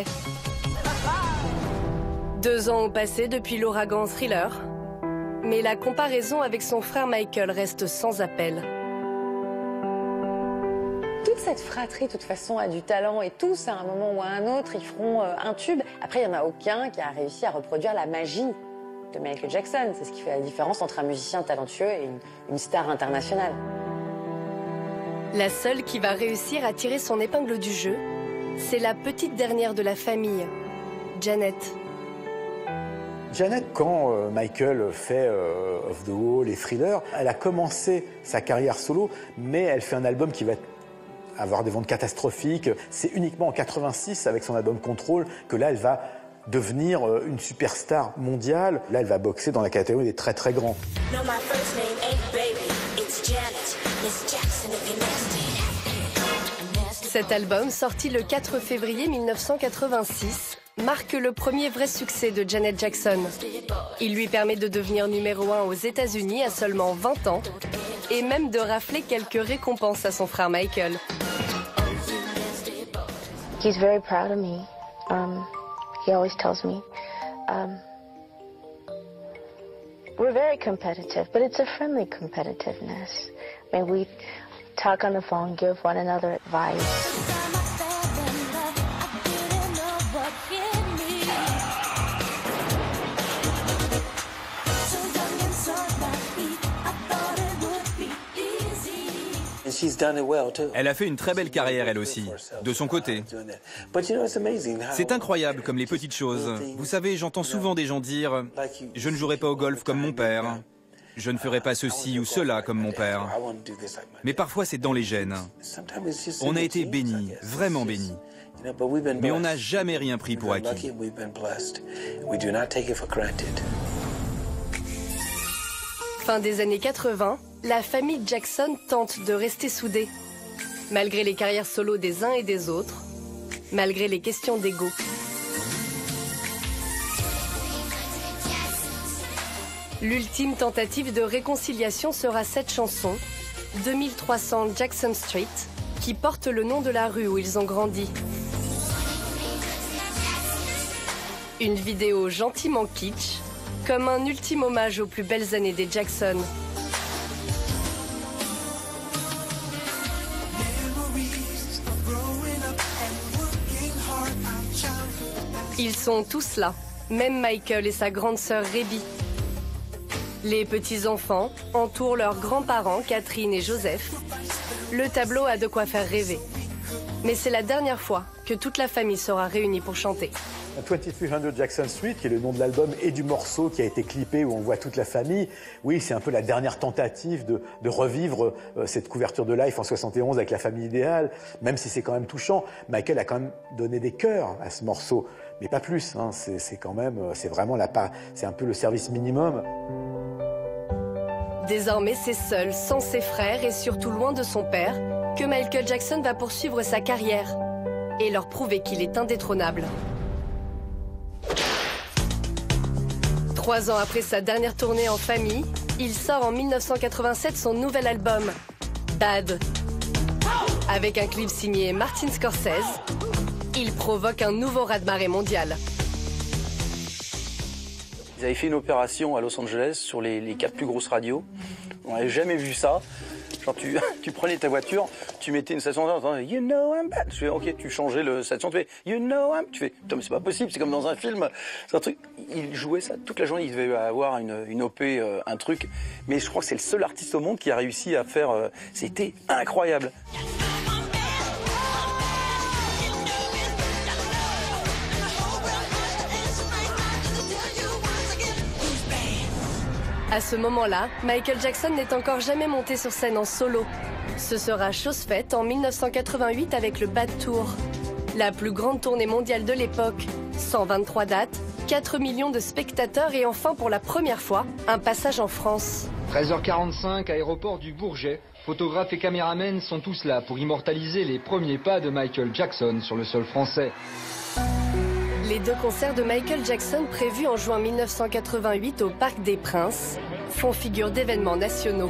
2 ans ont passé depuis l'ouragan Thriller, mais la comparaison avec son frère Michael reste sans appel. Toute cette fratrie, de toute façon, a du talent et tous, à un moment ou à un autre, ils feront un tube. Après, il n'y en a aucun qui a réussi à reproduire la magie de Michael Jackson. C'est ce qui fait la différence entre un musicien talentueux et une star internationale. La seule qui va réussir à tirer son épingle du jeu, c'est la petite dernière de la famille, Janet. Janet, quand Michael fait Off the Wall et Thriller, elle a commencé sa carrière solo, mais elle fait un album qui va avoir des ventes catastrophiques. C'est uniquement en 86, avec son album Control, que là, elle va devenir une superstar mondiale. Là, elle va boxer dans la catégorie des très très grands. Cet album, sorti le 4 février 1986, marque le premier vrai succès de Janet Jackson. Il lui permet de devenir numéro 1 aux États-Unis à seulement 20 ans et même de rafler quelques récompenses à son frère Michael. He's very proud of me. He always tells me we're very competitive, but it's a friendly competitiveness. I mean, we talk on the phone, give one another advice. Elle a fait une très belle carrière, elle aussi, de son côté. C'est incroyable comme les petites choses. Vous savez, j'entends souvent des gens dire « Je ne jouerai pas au golf comme mon père ». je ne ferai pas ceci ou cela comme mon père. Mais parfois c'est dans les gènes. On a été bénis, vraiment bénis. Mais on n'a jamais rien pris pour acquis. Fin des années 80, la famille Jackson tente de rester soudée, malgré les carrières solo des uns et des autres, malgré les questions d'ego. L'ultime tentative de réconciliation sera cette chanson, 2300 Jackson Street, qui porte le nom de la rue où ils ont grandi. Une vidéo gentiment kitsch, comme un ultime hommage aux plus belles années des Jackson. Ils sont tous là, même Michael et sa grande sœur Rebbie. Les petits-enfants entourent leurs grands-parents, Catherine et Joseph. Le tableau a de quoi faire rêver. Mais c'est la dernière fois que toute la famille sera réunie pour chanter. 2300 Jackson Street, qui est le nom de l'album et du morceau qui a été clippé où on voit toute la famille. Oui, c'est un peu la dernière tentative de revivre cette couverture de Life en 71 avec la famille idéale, même si c'est quand même touchant. Michael a quand même donné des cœurs à ce morceau, mais pas plus. Hein. C'est quand même, c'est vraiment c'est un peu le service minimum. Désormais, c'est seul, sans ses frères et surtout loin de son père, que Michael Jackson va poursuivre sa carrière et leur prouver qu'il est indétrônable. 3 ans après sa dernière tournée en famille, il sort en 1987 son nouvel album, Bad. Avec un clip signé Martin Scorsese, il provoque un nouveau raz-de-marée mondial. Ils avaient fait une opération à Los Angeles sur les 4 plus grosses radios. On n'avait jamais vu ça. Genre tu prenais ta voiture, tu mettais une station, you know I'm bad. Tu fais ok, tu changeais le station, tu fais you know I'm. Tu fais putain mais c'est pas possible, c'est comme dans un film. C'est un truc. Il jouait ça toute la journée. Il devait avoir une OP, un truc. Mais je crois que c'est le seul artiste au monde qui a réussi à faire. C'était incroyable. À ce moment-là, Michael Jackson n'est encore jamais monté sur scène en solo. Ce sera chose faite en 1988 avec le Bad Tour. La plus grande tournée mondiale de l'époque, 123 dates, 4 millions de spectateurs et enfin pour la première fois, un passage en France. 13h45, aéroport du Bourget. Photographes et caméramens sont tous là pour immortaliser les premiers pas de Michael Jackson sur le sol français. Les 2 concerts de Michael Jackson prévus en juin 1988 au Parc des Princes font figure d'événements nationaux.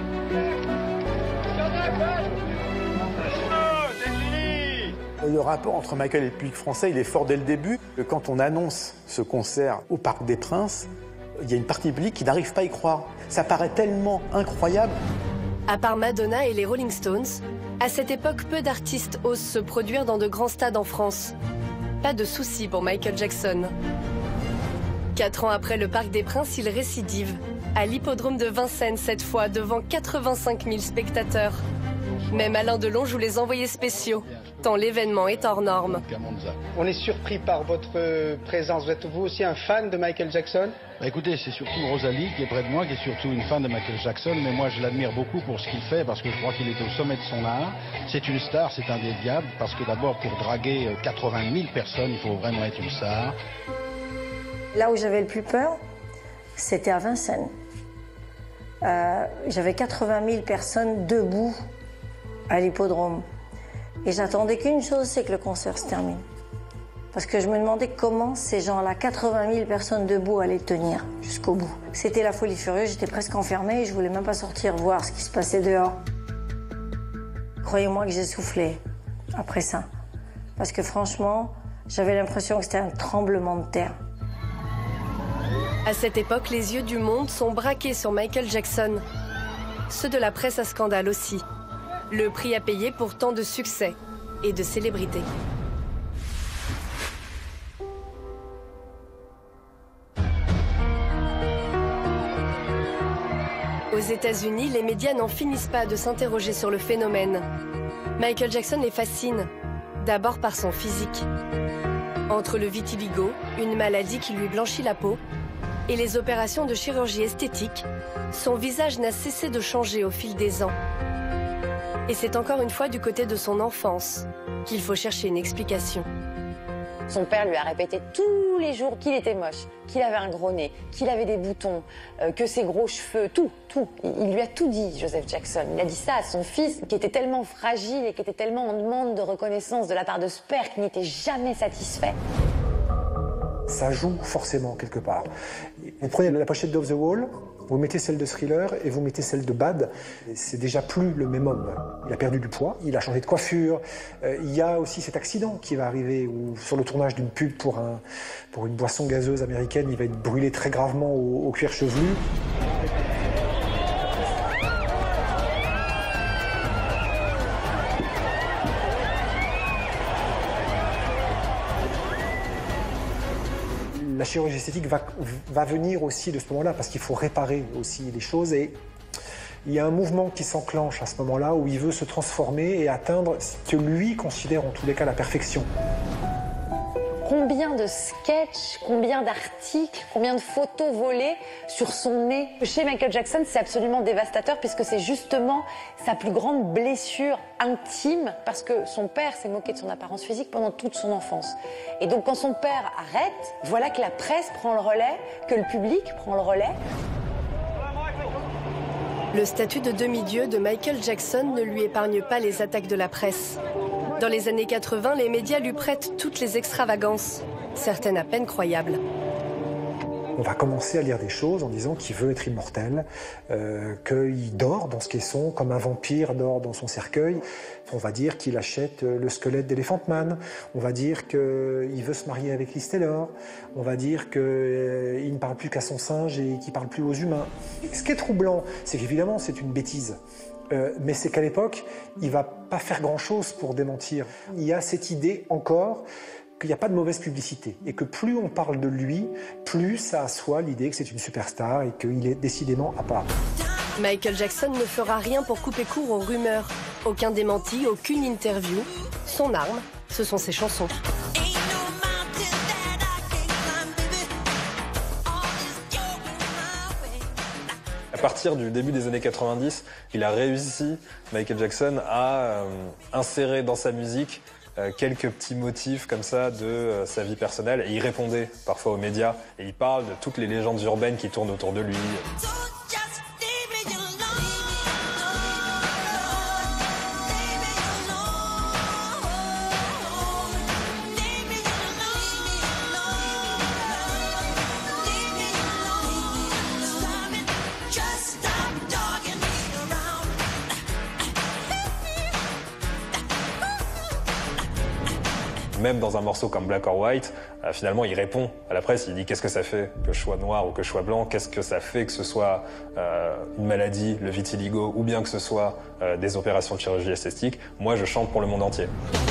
Le rapport entre Michael et le public français, il est fort dès le début. Quand on annonce ce concert au Parc des Princes, il y a une partie du public qui n'arrive pas à y croire. Ça paraît tellement incroyable. À part Madonna et les Rolling Stones, à cette époque, peu d'artistes osent se produire dans de grands stades en France. Pas de souci pour Michael Jackson. 4 ans après le Parc des Princes, il récidive. À l'hippodrome de Vincennes, cette fois, devant 85 000 spectateurs. Même Alain Delon joue les envoyés spéciaux, tant l'événement est hors norme. On est surpris par votre présence. Vous êtes vous aussi un fan de Michael Jackson? Écoutez, c'est surtout Rosalie qui est près de moi, qui est surtout une fan de Michael Jackson, mais moi je l'admire beaucoup pour ce qu'il fait, parce que je crois qu'il est au sommet de son art. C'est une star, c'est indéniable, parce que d'abord pour draguer 80 000 personnes, il faut vraiment être une star. Là où j'avais le plus peur, c'était à Vincennes. J'avais 80 000 personnes debout à l'hippodrome. Et j'attendais qu'une chose, c'est que le concert se termine. Parce que je me demandais comment ces gens-là, 80 000 personnes debout, allaient tenir jusqu'au bout. C'était la folie furieuse, j'étais presque enfermée et je voulais même pas sortir voir ce qui se passait dehors. Croyez-moi que j'ai soufflé après ça. Parce que franchement, j'avais l'impression que c'était un tremblement de terre. À cette époque, les yeux du monde sont braqués sur Michael Jackson. Ceux de la presse à scandale aussi. Le prix à payer pour tant de succès et de célébrité. Aux États-Unis, les médias n'en finissent pas de s'interroger sur le phénomène. Michael Jackson les fascine, d'abord par son physique. Entre le vitiligo, une maladie qui lui blanchit la peau, et les opérations de chirurgie esthétique, son visage n'a cessé de changer au fil des ans. Et c'est encore une fois du côté de son enfance qu'il faut chercher une explication. Son père lui a répété tous les jours qu'il était moche, qu'il avait un gros nez, qu'il avait des boutons, que ses gros cheveux, tout. Il lui a tout dit, Joseph Jackson. Il a dit ça à son fils, qui était tellement fragile et qui était tellement en demande de reconnaissance de la part de ce père qui n'était jamais satisfait. Ça joue forcément quelque part. Vous prenez la pochette d'Off the Wall, vous mettez celle de Thriller et vous mettez celle de Bad. C'est déjà plus le même homme. Il a perdu du poids, il a changé de coiffure. Il y a aussi cet accident qui va arriver où, sur le tournage d'une pub pour une boisson gazeuse américaine, il va être brûlé très gravement au cuir chevelu. La chirurgie esthétique va venir aussi de ce moment-là, parce qu'il faut réparer aussi les choses. Et il y a un mouvement qui s'enclenche à ce moment-là où il veut se transformer et atteindre ce que lui considère en tous les cas la perfection. Combien de sketchs, combien d'articles, combien de photos volées sur son nez. Chez Michael Jackson, c'est absolument dévastateur puisque c'est justement sa plus grande blessure intime parce que son père s'est moqué de son apparence physique pendant toute son enfance. Et donc quand son père arrête, voilà que la presse prend le relais, que le public prend le relais. Le statut de demi-dieu de Michael Jackson ne lui épargne pas les attaques de la presse. Dans les années 80, les médias lui prêtent toutes les extravagances, certaines à peine croyables. On va commencer à lire des choses en disant qu'il veut être immortel, qu'il dort dans ce caisson comme un vampire dort dans son cercueil. On va dire qu'il achète le squelette d'Elephant Man. On va dire qu'il veut se marier avec Liz Taylor. On va dire qu'il ne parle plus qu'à son singe et qu'il ne parle plus aux humains. Ce qui est troublant, c'est qu'évidemment c'est une bêtise. Mais c'est qu'à l'époque, il ne va pas faire grand-chose pour démentir. Il y a cette idée encore qu'il n'y a pas de mauvaise publicité et que plus on parle de lui, plus ça assoit l'idée que c'est une superstar et qu'il est décidément à part. Michael Jackson ne fera rien pour couper court aux rumeurs. Aucun démenti, aucune interview. Son arme, ce sont ses chansons. À partir du début des années 90, il a réussi, Michael Jackson, à insérer dans sa musique quelques petits motifs comme ça de sa vie personnelle. Et il répondait parfois aux médias et il parle de toutes les légendes urbaines qui tournent autour de lui. Même dans un morceau comme Black or White, finalement, il répond à la presse. Il dit qu'est-ce que ça fait que je sois noir ou que je sois blanc, qu'est-ce que ça fait que ce soit une maladie, le vitiligo, ou bien que ce soit des opérations de chirurgie esthétique. Moi, je chante pour le monde entier.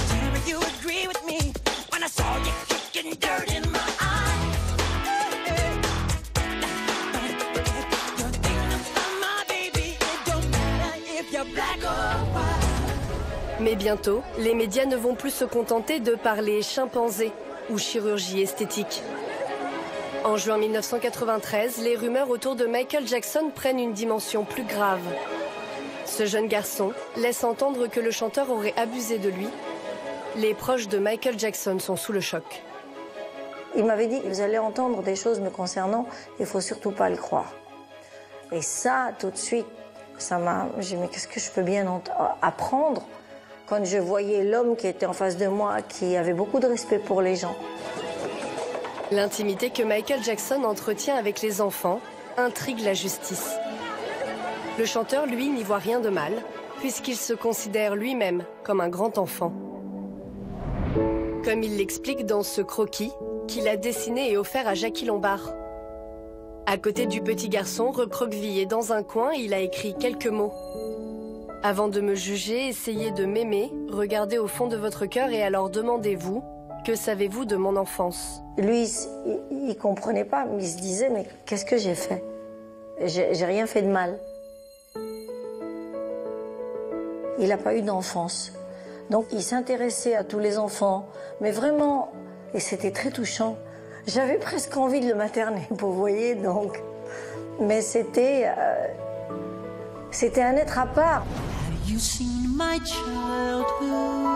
Mais bientôt, les médias ne vont plus se contenter de parler chimpanzé ou chirurgie esthétique. En juin 1993, les rumeurs autour de Michael Jackson prennent une dimension plus grave. Ce jeune garçon laisse entendre que le chanteur aurait abusé de lui. Les proches de Michael Jackson sont sous le choc. Il m'avait dit, vous allez entendre des choses me concernant, il ne faut surtout pas le croire. Et ça, tout de suite, ça m'a... J'ai dit, mais qu'est-ce que je peux bien apprendre quand je voyais l'homme qui était en face de moi, qui avait beaucoup de respect pour les gens. L'intimité que Michael Jackson entretient avec les enfants intrigue la justice. Le chanteur, lui, n'y voit rien de mal, puisqu'il se considère lui-même comme un grand enfant. Comme il l'explique dans ce croquis qu'il a dessiné et offert à Jackie Lombard. À côté du petit garçon recroquevillé dans un coin, il a écrit quelques mots. Avant de me juger, essayez de m'aimer, regardez au fond de votre cœur et alors demandez-vous, que savez-vous de mon enfance? Lui, il comprenait pas, mais il se disait, mais qu'est-ce que j'ai fait? J'ai rien fait de mal. Il n'a pas eu d'enfance. Donc il s'intéressait à tous les enfants, mais vraiment, et c'était très touchant, J'avais presque envie de le materner, vous voyez, donc. Mais c'était un être à part. Have you seen my childhood?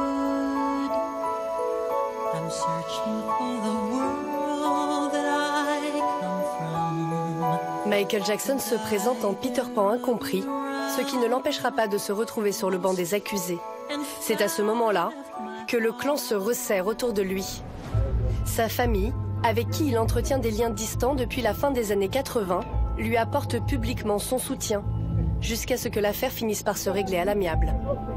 I'm searching for the world that I come from. Michael Jackson se présente en Peter Pan incompris, ce qui ne l'empêchera pas de se retrouver sur le banc des accusés. C'est à ce moment-là que le clan se resserre autour de lui. Sa famille, avec qui il entretient des liens distants depuis la fin des années 80, lui apporte publiquement son soutien, jusqu'à ce que l'affaire finisse par se régler à l'amiable.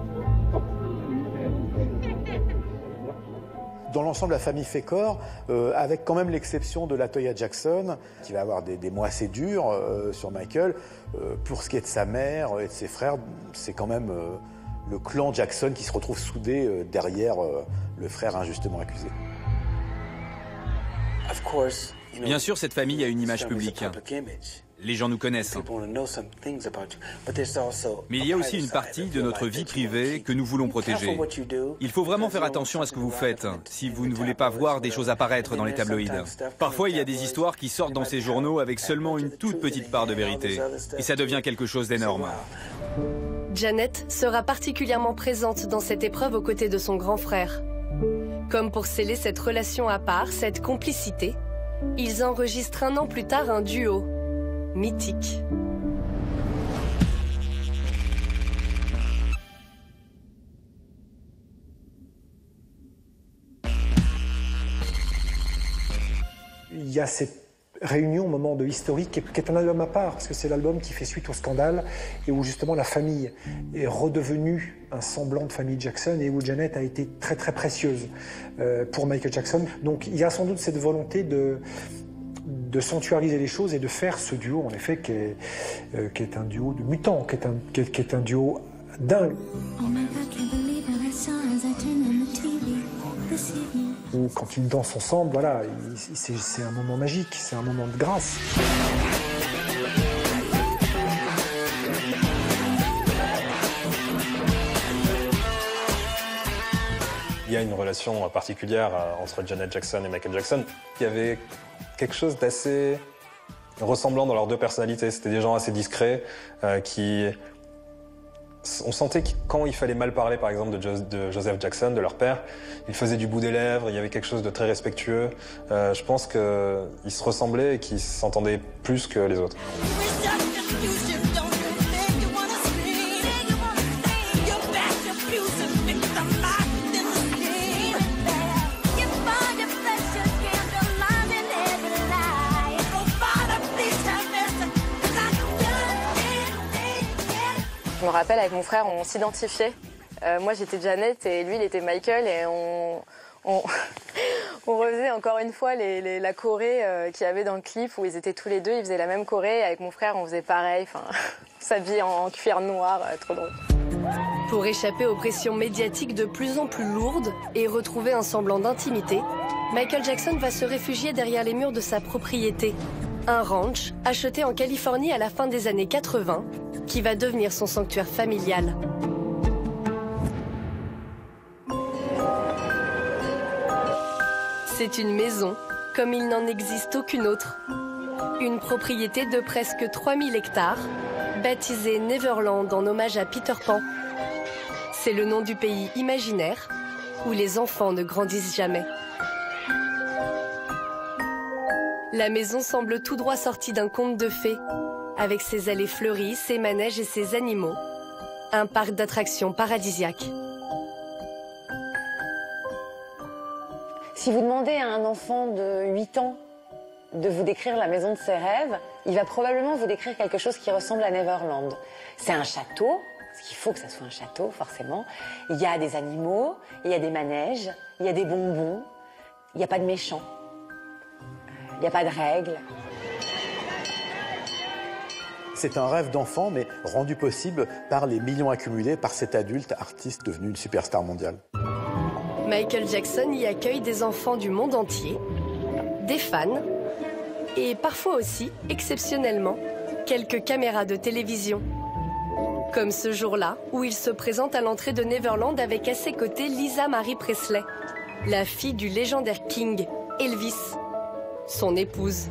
Dans l'ensemble, la famille fait corps, avec quand même l'exception de Latoya Jackson, qui va avoir des mots assez durs sur Michael. Pour ce qui est de sa mère et de ses frères, c'est quand même le clan Jackson qui se retrouve soudé derrière le frère injustement accusé. Bien sûr, cette famille a une image publique. Les gens nous connaissent. Mais il y a aussi une partie de notre vie privée que nous voulons protéger. Il faut vraiment faire attention à ce que vous faites, si vous ne voulez pas voir des choses apparaître dans les tabloïds. Parfois, il y a des histoires qui sortent dans ces journaux avec seulement une toute petite part de vérité. Et ça devient quelque chose d'énorme. Janet sera particulièrement présente dans cette épreuve aux côtés de son grand frère. Comme pour sceller cette relation à part, cette complicité, ils enregistrent un an plus tard un duo mythique. Il y a cette réunion au moment de Historique qui est un album à part, parce que c'est l'album qui fait suite au scandale et où justement la famille est redevenue un semblant de famille Jackson et où Janet a été très très précieuse pour Michael Jackson. Donc il y a sans doute cette volonté de sanctuariser les choses et de faire ce duo, en effet, qui est un duo de mutants, qui est un duo dingue. Où quand ils dansent ensemble, voilà, c'est un moment magique, c'est un moment de grâce. Il y a une relation particulière entre Janet Jackson et Michael Jackson. Il y avait quelque chose d'assez ressemblant dans leurs deux personnalités. C'était des gens assez discrets qui... On sentait que quand il fallait mal parler, par exemple, de Joseph Jackson, de leur père, ils faisaient du bout des lèvres, il y avait quelque chose de très respectueux. Je pense qu'ils se ressemblaient et qu'ils s'entendaient plus que les autres. Je me rappelle, avec mon frère, on s'identifiait. Moi, j'étais Janet et lui, il était Michael. Et on refaisait encore une fois la choré qu'il y avait dans le clip où ils étaient tous les deux. Ils faisaient la même choré. Et avec mon frère, on faisait pareil. Enfin, on s'habillait en cuir noir. Trop drôle. Pour échapper aux pressions médiatiques de plus en plus lourdes et retrouver un semblant d'intimité, Michael Jackson va se réfugier derrière les murs de sa propriété. Un ranch acheté en Californie à la fin des années 80, qui va devenir son sanctuaire familial. C'est une maison comme il n'en existe aucune autre. Une propriété de presque 3000 hectares, baptisée Neverland en hommage à Peter Pan. C'est le nom du pays imaginaire où les enfants ne grandissent jamais. La maison semble tout droit sortie d'un conte de fées, avec ses allées fleuries, ses manèges et ses animaux. Un parc d'attractions paradisiaque. Si vous demandez à un enfant de 8 ans de vous décrire la maison de ses rêves, il va probablement vous décrire quelque chose qui ressemble à Neverland. C'est un château, parce qu'il faut que ça soit un château, forcément. Il y a des animaux, il y a des manèges, il y a des bonbons, il n'y a pas de méchants. Il n'y a pas de règles. C'est un rêve d'enfant, mais rendu possible par les millions accumulés par cet adulte artiste devenu une superstar mondiale. Michael Jackson y accueille des enfants du monde entier, des fans, et parfois aussi, exceptionnellement, quelques caméras de télévision. Comme ce jour-là, où il se présente à l'entrée de Neverland avec à ses côtés Lisa Marie Presley, la fille du légendaire King, Elvis. son épouse.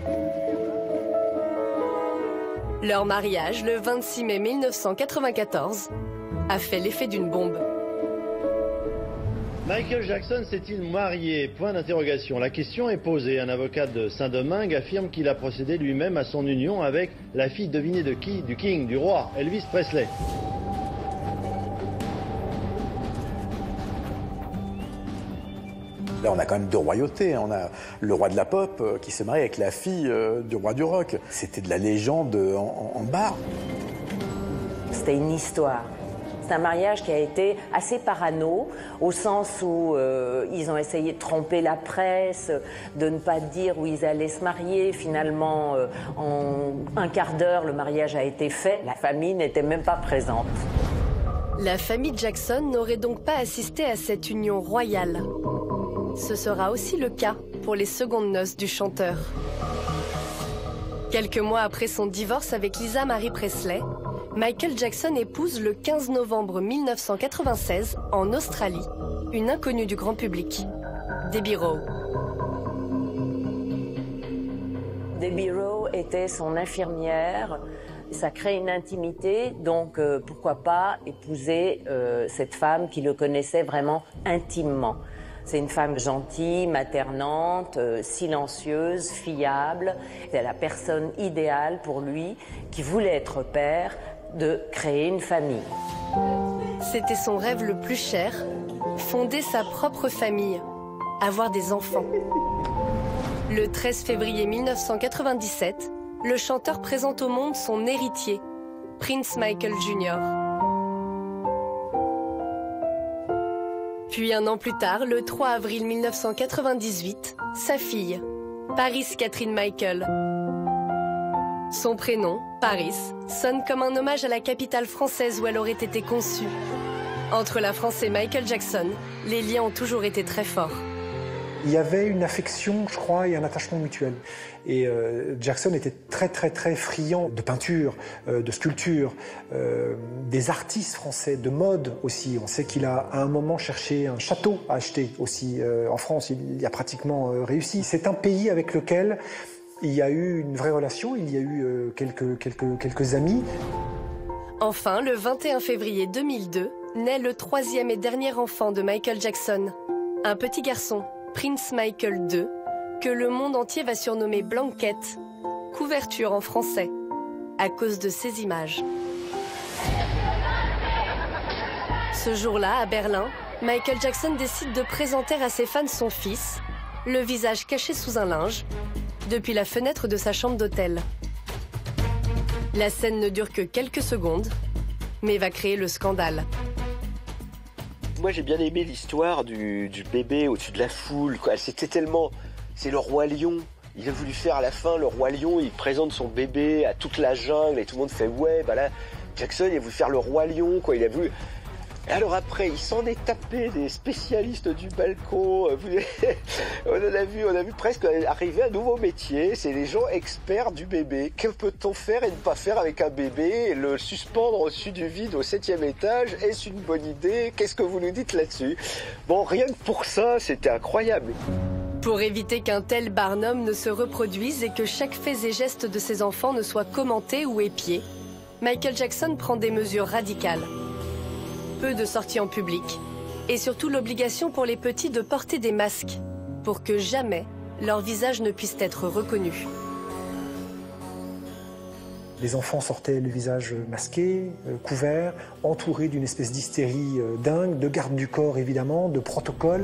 Leur mariage, le 26 mai 1994, a fait l'effet d'une bombe. Michael Jackson s'est-il marié? Point d'interrogation. La question est posée. Un avocat de Saint-Domingue affirme qu'il a procédé lui-même à son union avec la fille, devinez de qui? Du King, du roi, Elvis Presley. Là, on a quand même deux royautés. On a le roi de la pop qui s'est marié avec la fille du roi du rock. C'était de la légende en barre. C'était une histoire. C'est un mariage qui a été assez parano, au sens où ils ont essayé de tromper la presse, de ne pas dire où ils allaient se marier. Finalement, en un quart d'heure, le mariage a été fait. La famille n'était même pas présente. La famille Jackson n'aurait donc pas assisté à cette union royale. Ce sera aussi le cas pour les secondes noces du chanteur. Quelques mois après son divorce avec Lisa Marie Presley, Michael Jackson épouse le 15 novembre 1996 en Australie une inconnue du grand public, Debbie Rowe. Debbie Rowe était son infirmière. Ça crée une intimité, donc pourquoi pas épouser cette femme qui le connaissait vraiment intimement. C'est une femme gentille, maternante, silencieuse, fiable. C'est la personne idéale pour lui, qui voulait être père, de créer une famille. C'était son rêve le plus cher, fonder sa propre famille, avoir des enfants. Le 13 février 1997, le chanteur présente au monde son héritier, Prince Michael Jr. Puis un an plus tard, le 3 avril 1998, sa fille, Paris Catherine Michael. Son prénom, Paris, sonne comme un hommage à la capitale française où elle aurait été conçue. Entre la France et Michael Jackson, les liens ont toujours été très forts. Il y avait une affection, je crois, et un attachement mutuel. Et Jackson était très friand de peinture, de sculpture, des artistes français, de mode aussi. On sait qu'il a à un moment cherché un château à acheter aussi en France. Il y a pratiquement réussi. C'est un pays avec lequel il y a eu une vraie relation, il y a eu quelques amis. Enfin, le 21 février 2002, naît le troisième et dernier enfant de Michael Jackson. Un petit garçon, Prince Michael II, que le monde entier va surnommer Blanquette, couverture en français, à cause de ses images. Ce jour-là, à Berlin, Michael Jackson décide de présenter à ses fans son fils, le visage caché sous un linge, depuis la fenêtre de sa chambre d'hôtel. La scène ne dure que quelques secondes, mais va créer le scandale. Moi, j'ai bien aimé l'histoire du bébé au-dessus de la foule, quoi. C'était tellement... C'est le roi lion. Il a voulu faire à la fin le roi lion, il présente son bébé à toute la jungle et tout le monde fait ouais, bah là, Jackson, il a voulu faire le roi lion, quoi. Il a voulu... Et alors après, il s'en est tapé des spécialistes du balcon. On a vu presque arriver un nouveau métier. C'est les gens experts du bébé. Que peut-on faire et ne pas faire avec un bébé? Et le suspendre au-dessus du vide au 7e étage, est-ce une bonne idée? Qu'est-ce que vous nous dites là-dessus? Bon, rien que pour ça, c'était incroyable. Pour éviter qu'un tel Barnum ne se reproduise et que chaque fait et geste de ses enfants ne soit commenté ou épié, Michael Jackson prend des mesures radicales. Peu de sorties en public, et surtout l'obligation pour les petits de porter des masques, pour que jamais leur visage ne puisse être reconnu. Les enfants sortaient le visage masqué, couvert, entourés d'une espèce d'hystérie dingue, de garde du corps évidemment, de protocole.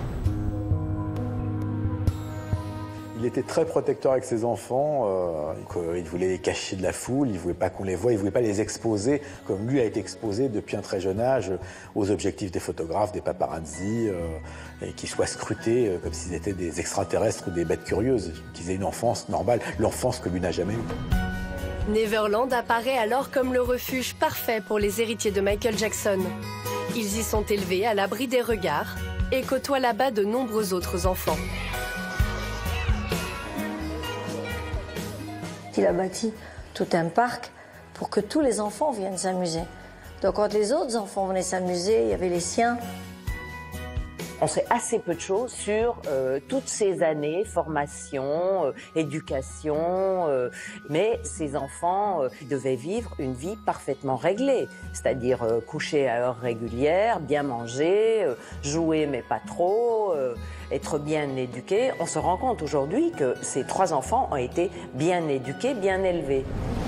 Il était très protecteur avec ses enfants, il voulait les cacher de la foule, il ne voulait pas qu'on les voie, il ne voulait pas les exposer, comme lui a été exposé depuis un très jeune âge aux objectifs des photographes, des paparazzis, et qu'ils soient scrutés comme s'ils étaient des extraterrestres ou des bêtes curieuses, qu'ils aient une enfance normale, l'enfance que lui n'a jamais eue. Neverland apparaît alors comme le refuge parfait pour les héritiers de Michael Jackson. Ils y sont élevés à l'abri des regards et côtoient là-bas de nombreux autres enfants. Il a bâti tout un parc pour que tous les enfants viennent s'amuser. Donc quand les autres enfants venaient s'amuser, il y avait les siens. On sait assez peu de choses sur toutes ces années, formation, éducation, mais ces enfants devaient vivre une vie parfaitement réglée, c'est-à-dire coucher à heure régulière, bien manger, jouer mais pas trop, être bien éduqués. On se rend compte aujourd'hui que ces 3 enfants ont été bien éduqués, bien élevés.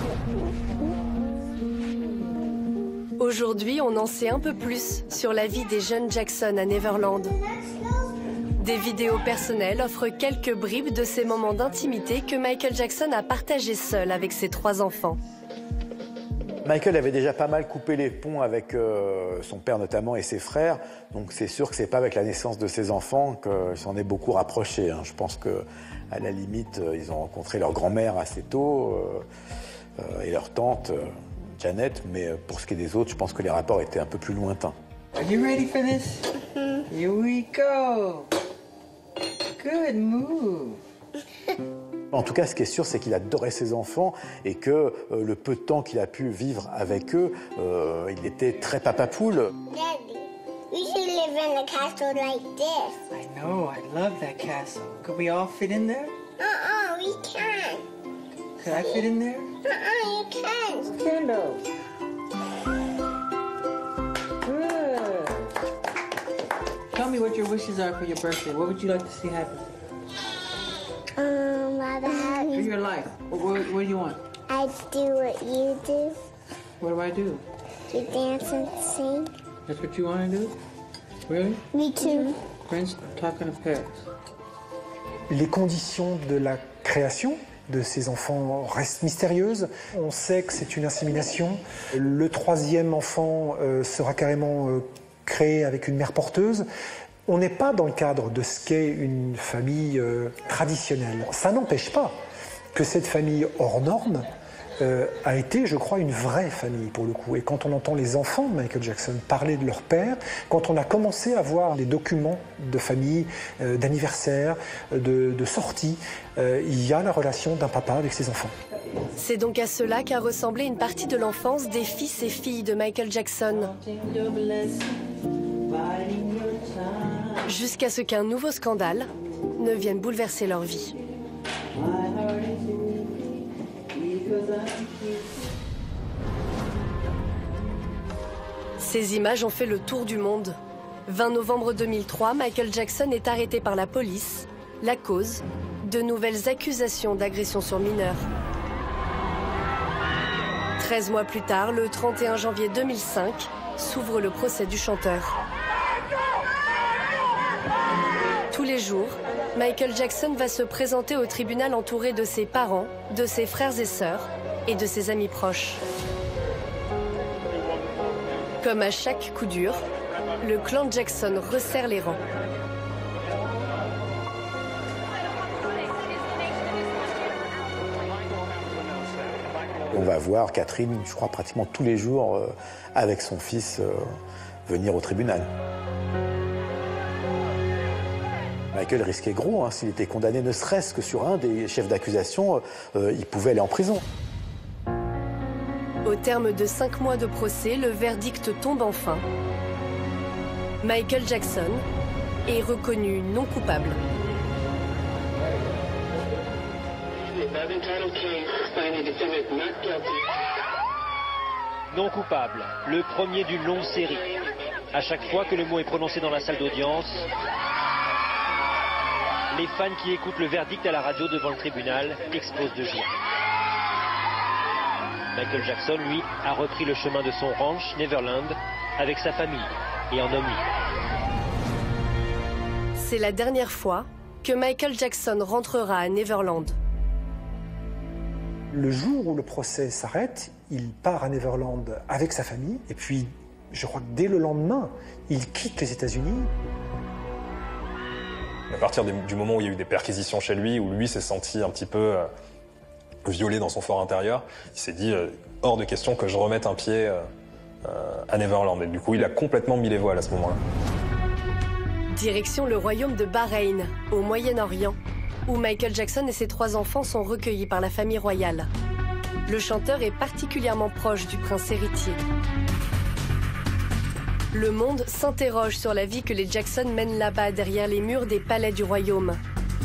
Aujourd'hui, on en sait un peu plus sur la vie des jeunes Jackson à Neverland. Des vidéos personnelles offrent quelques bribes de ces moments d'intimité que Michael Jackson a partagés seul avec ses 3 enfants. Michael avait déjà pas mal coupé les ponts avec son père notamment et ses frères, donc c'est sûr que c'est pas avec la naissance de ses enfants qu'il s'en est beaucoup rapproché. Hein. Je pense qu'à la limite, ils ont rencontré leur grand-mère assez tôt et leur tante Janet, mais pour ce qui est des autres, je pense que les rapports étaient un peu plus lointains. Are you ready for this? Here we go. Good move. En tout cas, ce qui est sûr, c'est qu'il adorait ses enfants et que le peu de temps qu'il a pu vivre avec eux, il était très papa-poule. Daddy, we should live in a castle like this. I know, I love that castle. Could we all fit in there? We can't. Could I fit in there? You can't. Kendall. Good. Tell me what your wishes are for your birthday. What would you like to see happen? For your life. What do you want? I do what you do. What do I do? You dance and sing. That's what you want to do? Really? Me too. Prince, talking to Paris. Les conditions de la création de ces enfants restent mystérieuses. On sait que c'est une insémination. Le 3e enfant sera carrément créé avec une mère porteuse. On n'est pas dans le cadre de ce qu'est une famille traditionnelle. Ça n'empêche pas que cette famille hors norme a été, je crois, une vraie famille pour le coup. Et quand on entend les enfants de Michael Jackson parler de leur père, quand on a commencé à voir les documents de famille, d'anniversaire, de sortie, il y a la relation d'un papa avec ses enfants. C'est donc à cela qu'a ressemblé une partie de l'enfance des fils et filles de Michael Jackson. Jusqu'à ce qu'un nouveau scandale ne vienne bouleverser leur vie. Ces images ont fait le tour du monde. 20 novembre 2003, Michael Jackson est arrêté par la police. La cause, de nouvelles accusations d'agression sur mineurs. 13 mois plus tard, le 31 janvier 2005, s'ouvre le procès du chanteur. Tous les jours, Michael Jackson va se présenter au tribunal entouré de ses parents, de ses frères et sœurs et de ses amis proches. Comme à chaque coup dur, le clan Jackson resserre les rangs. On va voir Catherine, je crois, pratiquement tous les jours avec son fils venir au tribunal. Michael risquait gros, hein, s'il était condamné ne serait-ce que sur un des chefs d'accusation, il pouvait aller en prison. Au terme de 5 mois de procès, le verdict tombe enfin. Michael Jackson est reconnu non coupable. Non coupable, le premier d'une longue série. À chaque fois que le mot est prononcé dans la salle d'audience, les fans qui écoutent le verdict à la radio devant le tribunal explosent de joie. Michael Jackson, lui, a repris le chemin de son ranch, Neverland, avec sa famille et en homme libre. C'est la dernière fois que Michael Jackson rentrera à Neverland. Le jour où le procès s'arrête, il part à Neverland avec sa famille. Et puis, je crois que dès le lendemain, il quitte les États-Unis. À partir du moment où il y a eu des perquisitions chez lui, où lui s'est senti un petit peu violé dans son fort intérieur, il s'est dit hors de question que je remette un pied à Neverland. Et du coup, il a complètement mis les voiles à ce moment-là. Direction le royaume de Bahreïn, au Moyen-Orient, où Michael Jackson et ses 3 enfants sont recueillis par la famille royale. Le chanteur est particulièrement proche du prince héritier. Le monde s'interroge sur la vie que les Jackson mènent là-bas, derrière les murs des palais du royaume.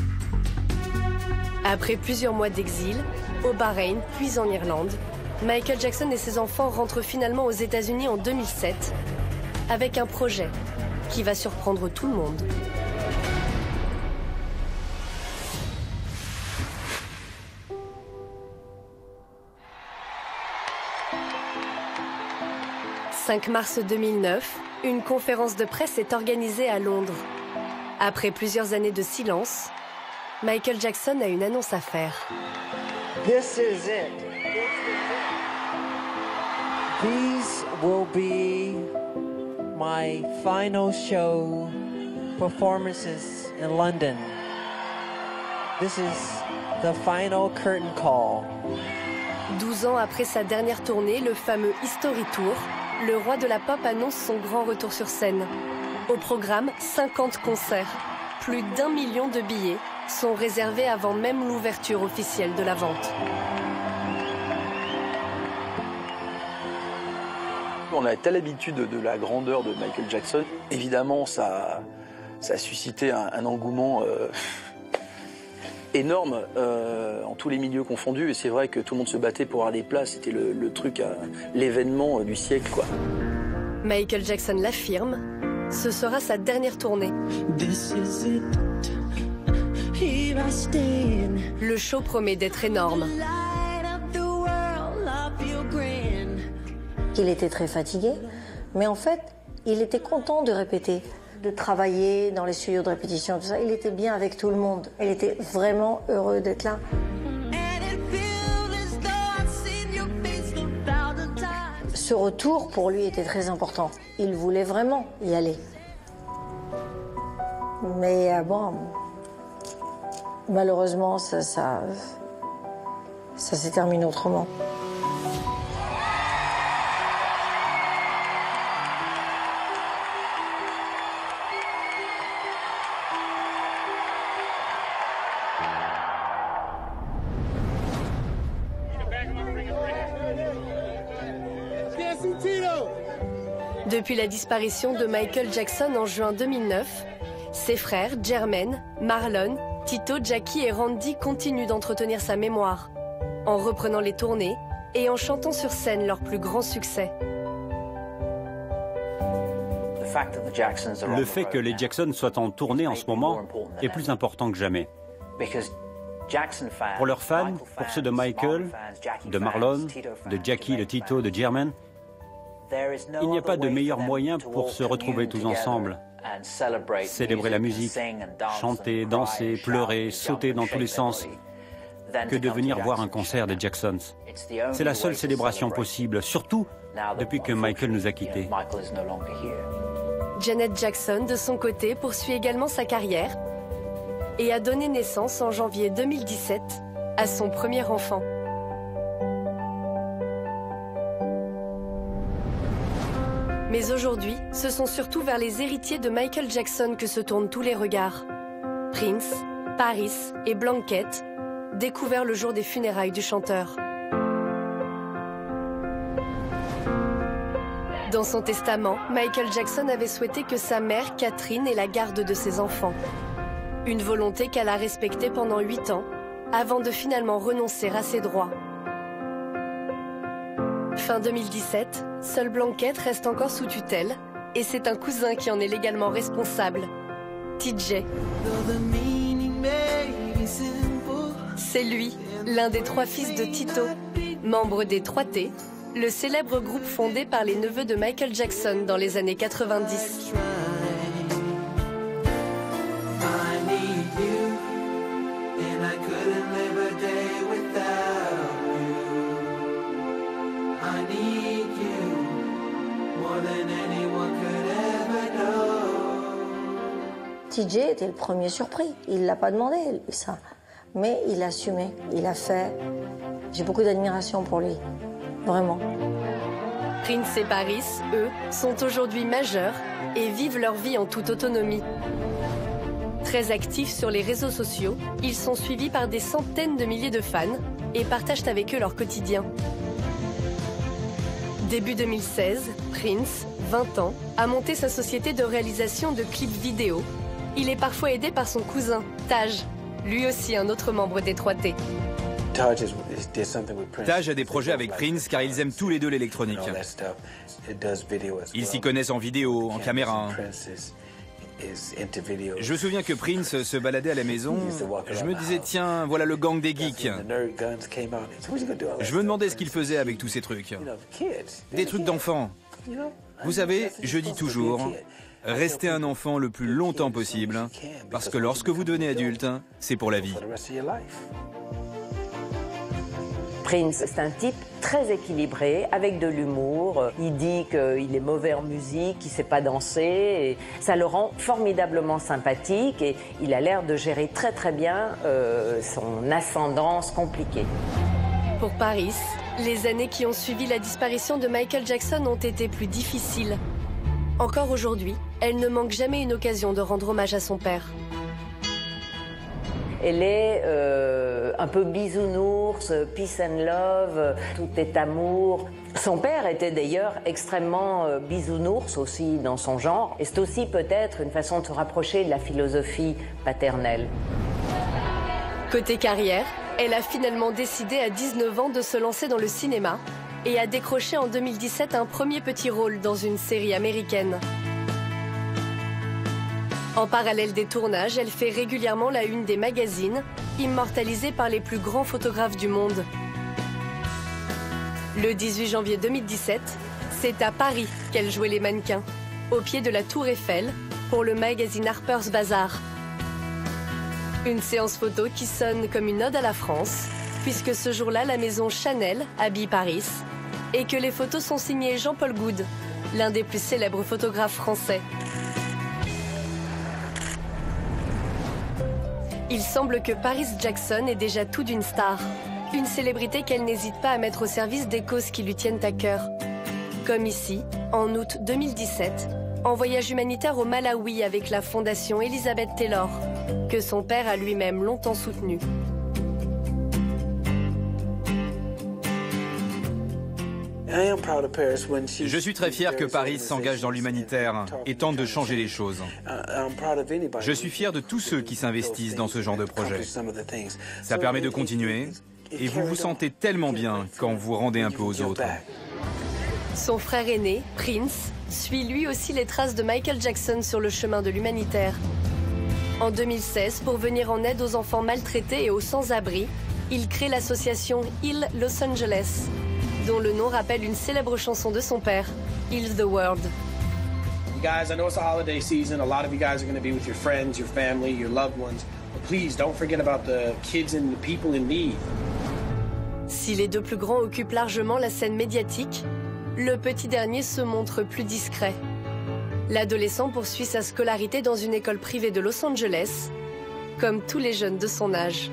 Après plusieurs mois d'exil, au Bahreïn puis en Irlande, Michael Jackson et ses enfants rentrent finalement aux États-Unis en 2007 avec un projet qui va surprendre tout le monde. Le 5 mars 2009, une conférence de presse est organisée à Londres. Après plusieurs années de silence, Michael Jackson a une annonce à faire. This is it. These will be my final show performances in London. This is the final curtain call. 12 ans après sa dernière tournée, le fameux History Tour, le roi de la pop annonce son grand retour sur scène. Au programme, 50 concerts. Plus d'1 million de billets sont réservés avant même l'ouverture officielle de la vente. On a telle habitude de la grandeur de Michael Jackson. Évidemment, ça a suscité un engouement énorme en tous les milieux confondus. Et c'est vrai que tout le monde se battait pour avoir des places. C'était le truc, l'événement du siècle, quoi. Michael Jackson l'affirme, ce sera sa dernière tournée. Le show promet d'être énorme. Il était très fatigué, mais en fait, il était content de répéter, de travailler dans les studios de répétition, tout ça. Il était bien avec tout le monde. Il était vraiment heureux d'être là. Ce retour, pour lui, était très important. Il voulait vraiment y aller. Mais bon, malheureusement, ça s'est terminé autrement. Depuis la disparition de Michael Jackson en juin 2009, ses frères Jermaine, Marlon, Tito, Jackie et Randy continuent d'entretenir sa mémoire, en reprenant les tournées et en chantant sur scène leurs plus grands succès. Le fait que les Jackson soient en tournée en ce moment est plus important que jamais. Pour leurs fans, pour ceux de Michael, de Marlon, de Jackie, de Tito, de Jermaine, il n'y a pas de meilleur moyen pour se retrouver tous ensemble, célébrer la musique, chanter, danser, pleurer, sauter dans tous les sens, que de venir voir un concert des Jacksons. C'est la seule célébration possible, surtout depuis que Michael nous a quittés. Janet Jackson, de son côté, poursuit également sa carrière et a donné naissance en janvier 2017 à son premier enfant. Mais aujourd'hui, ce sont surtout vers les héritiers de Michael Jackson que se tournent tous les regards. Prince, Paris et Blanket, découverts le jour des funérailles du chanteur. Dans son testament, Michael Jackson avait souhaité que sa mère, Catherine, ait la garde de ses enfants. Une volonté qu'elle a respectée pendant 8 ans, avant de finalement renoncer à ses droits. Fin 2017, seul Blanket reste encore sous tutelle, et c'est un cousin qui en est légalement responsable, TJ. C'est lui, l'un des 3 fils de Tito, membre des 3T, le célèbre groupe fondé par les neveux de Michael Jackson dans les années 90. TJ était le premier surpris. Il ne l'a pas demandé, ça. Mais il assumait, il a fait. J'ai beaucoup d'admiration pour lui, vraiment. Prince et Paris, eux, sont aujourd'hui majeurs et vivent leur vie en toute autonomie. Très actifs sur les réseaux sociaux, ils sont suivis par des centaines de milliers de fans et partagent avec eux leur quotidien. Début 2016, Prince, 20 ans, a monté sa société de réalisation de clips vidéo. Il est parfois aidé par son cousin, Taj, lui aussi un autre membre des 3T. Taj a des projets avec Prince car ils aiment tous les deux l'électronique. Ils s'y connaissent en vidéo, en caméra. Je me souviens que Prince se baladait à la maison. Je me disais, tiens, voilà le gang des geeks. Je me demandais ce qu'il faisait avec tous ces trucs. Des trucs d'enfants. Vous savez, je dis toujours, restez un enfant le plus longtemps possible, parce que lorsque vous devenez adulte, c'est pour la vie. Prince, c'est un type très équilibré, avec de l'humour. Il dit qu'il est mauvais en musique, qu'il ne sait pas danser. Et ça le rend formidablement sympathique et il a l'air de gérer très très bien son ascendance compliquée. Pour Paris, les années qui ont suivi la disparition de Michael Jackson ont été plus difficiles. Encore aujourd'hui, elle ne manque jamais une occasion de rendre hommage à son père. Elle est un peu bisounours, peace and love, tout est amour. Son père était d'ailleurs extrêmement bisounours aussi dans son genre. Et c'est aussi peut-être une façon de se rapprocher de la philosophie paternelle. Côté carrière, elle a finalement décidé à 19 ans de se lancer dans le cinéma et a décroché en 2017 un premier petit rôle dans une série américaine. En parallèle des tournages, elle fait régulièrement la une des magazines, immortalisée par les plus grands photographes du monde. Le 18 janvier 2017, c'est à Paris qu'elle jouait les mannequins, au pied de la Tour Eiffel, pour le magazine Harper's Bazaar. Une séance photo qui sonne comme une ode à la France, puisque ce jour-là, la maison Chanel habille Paris, et que les photos sont signées Jean-Paul Goude, l'un des plus célèbres photographes français. Il semble que Paris Jackson est déjà tout d'une star. Une célébrité qu'elle n'hésite pas à mettre au service des causes qui lui tiennent à cœur. Comme ici, en août 2017, en voyage humanitaire au Malawi avec la fondation Elizabeth Taylor, que son père a lui-même longtemps soutenue. Je suis très fier que Paris s'engage dans l'humanitaire et tente de changer les choses. Je suis fier de tous ceux qui s'investissent dans ce genre de projet. Ça permet de continuer et vous vous sentez tellement bien quand vous rendez un peu aux autres. Son frère aîné, Prince, suit lui aussi les traces de Michael Jackson sur le chemin de l'humanitaire. En 2016, pour venir en aide aux enfants maltraités et aux sans-abri, il crée l'association Heal Los Angeles, dont le nom rappelle une célèbre chanson de son père, Heal the World. You guys, I know it's a holiday season. A lot of you guys are going to be with your friends, your family, your loved ones. But please don't forget about the kids and the people in need. Si les deux plus grands occupent largement la scène médiatique, le petit dernier se montre plus discret. L'adolescent poursuit sa scolarité dans une école privée de Los Angeles, comme tous les jeunes de son âge.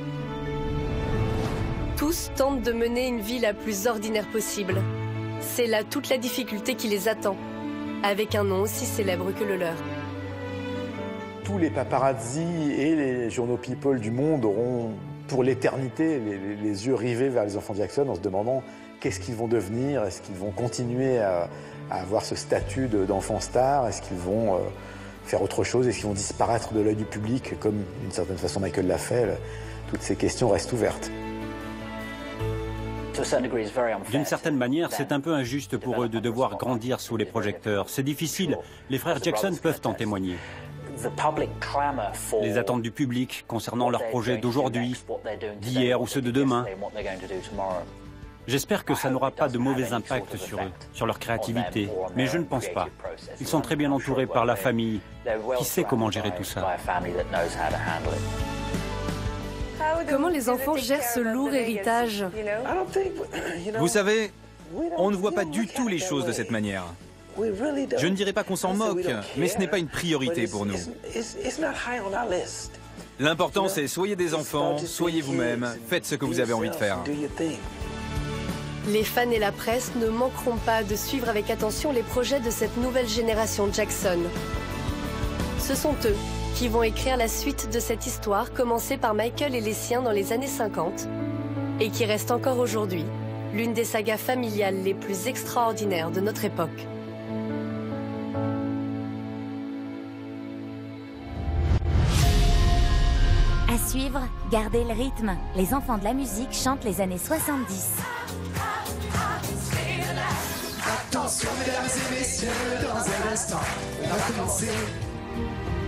Tous tentent de mener une vie la plus ordinaire possible. C'est là toute la difficulté qui les attend, avec un nom aussi célèbre que le leur. Tous les paparazzi et les journaux People du monde auront pour l'éternité les yeux rivés vers les enfants Jackson en se demandant qu'est-ce qu'ils vont devenir, est-ce qu'ils vont continuer à avoir ce statut d'enfant star, est-ce qu'ils vont faire autre chose, est-ce qu'ils vont disparaître de l'œil du public comme d'une certaine façon Michael l'a fait. Toutes ces questions restent ouvertes. D'une certaine manière, c'est un peu injuste pour eux de devoir grandir sous les projecteurs. C'est difficile. Les frères Jackson peuvent en témoigner. Les attentes du public concernant leurs projets d'aujourd'hui, d'hier ou ceux de demain. J'espère que ça n'aura pas de mauvais impact sur eux, sur leur créativité, mais je ne pense pas. Ils sont très bien entourés par la famille, qui sait comment gérer tout ça. Comment les enfants gèrent ce lourd héritage? Vous savez, on ne voit pas du tout les choses de cette manière. Je ne dirais pas qu'on s'en moque, mais ce n'est pas une priorité pour nous. L'important, c'est soyez des enfants, soyez vous-même, faites ce que vous avez envie de faire. Les fans et la presse ne manqueront pas de suivre avec attention les projets de cette nouvelle génération Jackson. Ce sont eux qui vont écrire la suite de cette histoire commencée par Michael et les siens dans les années 50 et qui reste encore aujourd'hui l'une des sagas familiales les plus extraordinaires de notre époque. À suivre, gardez le rythme. Les enfants de la musique chantent les années 70. Attention mesdames et messieurs, dans un instant, on va commencer.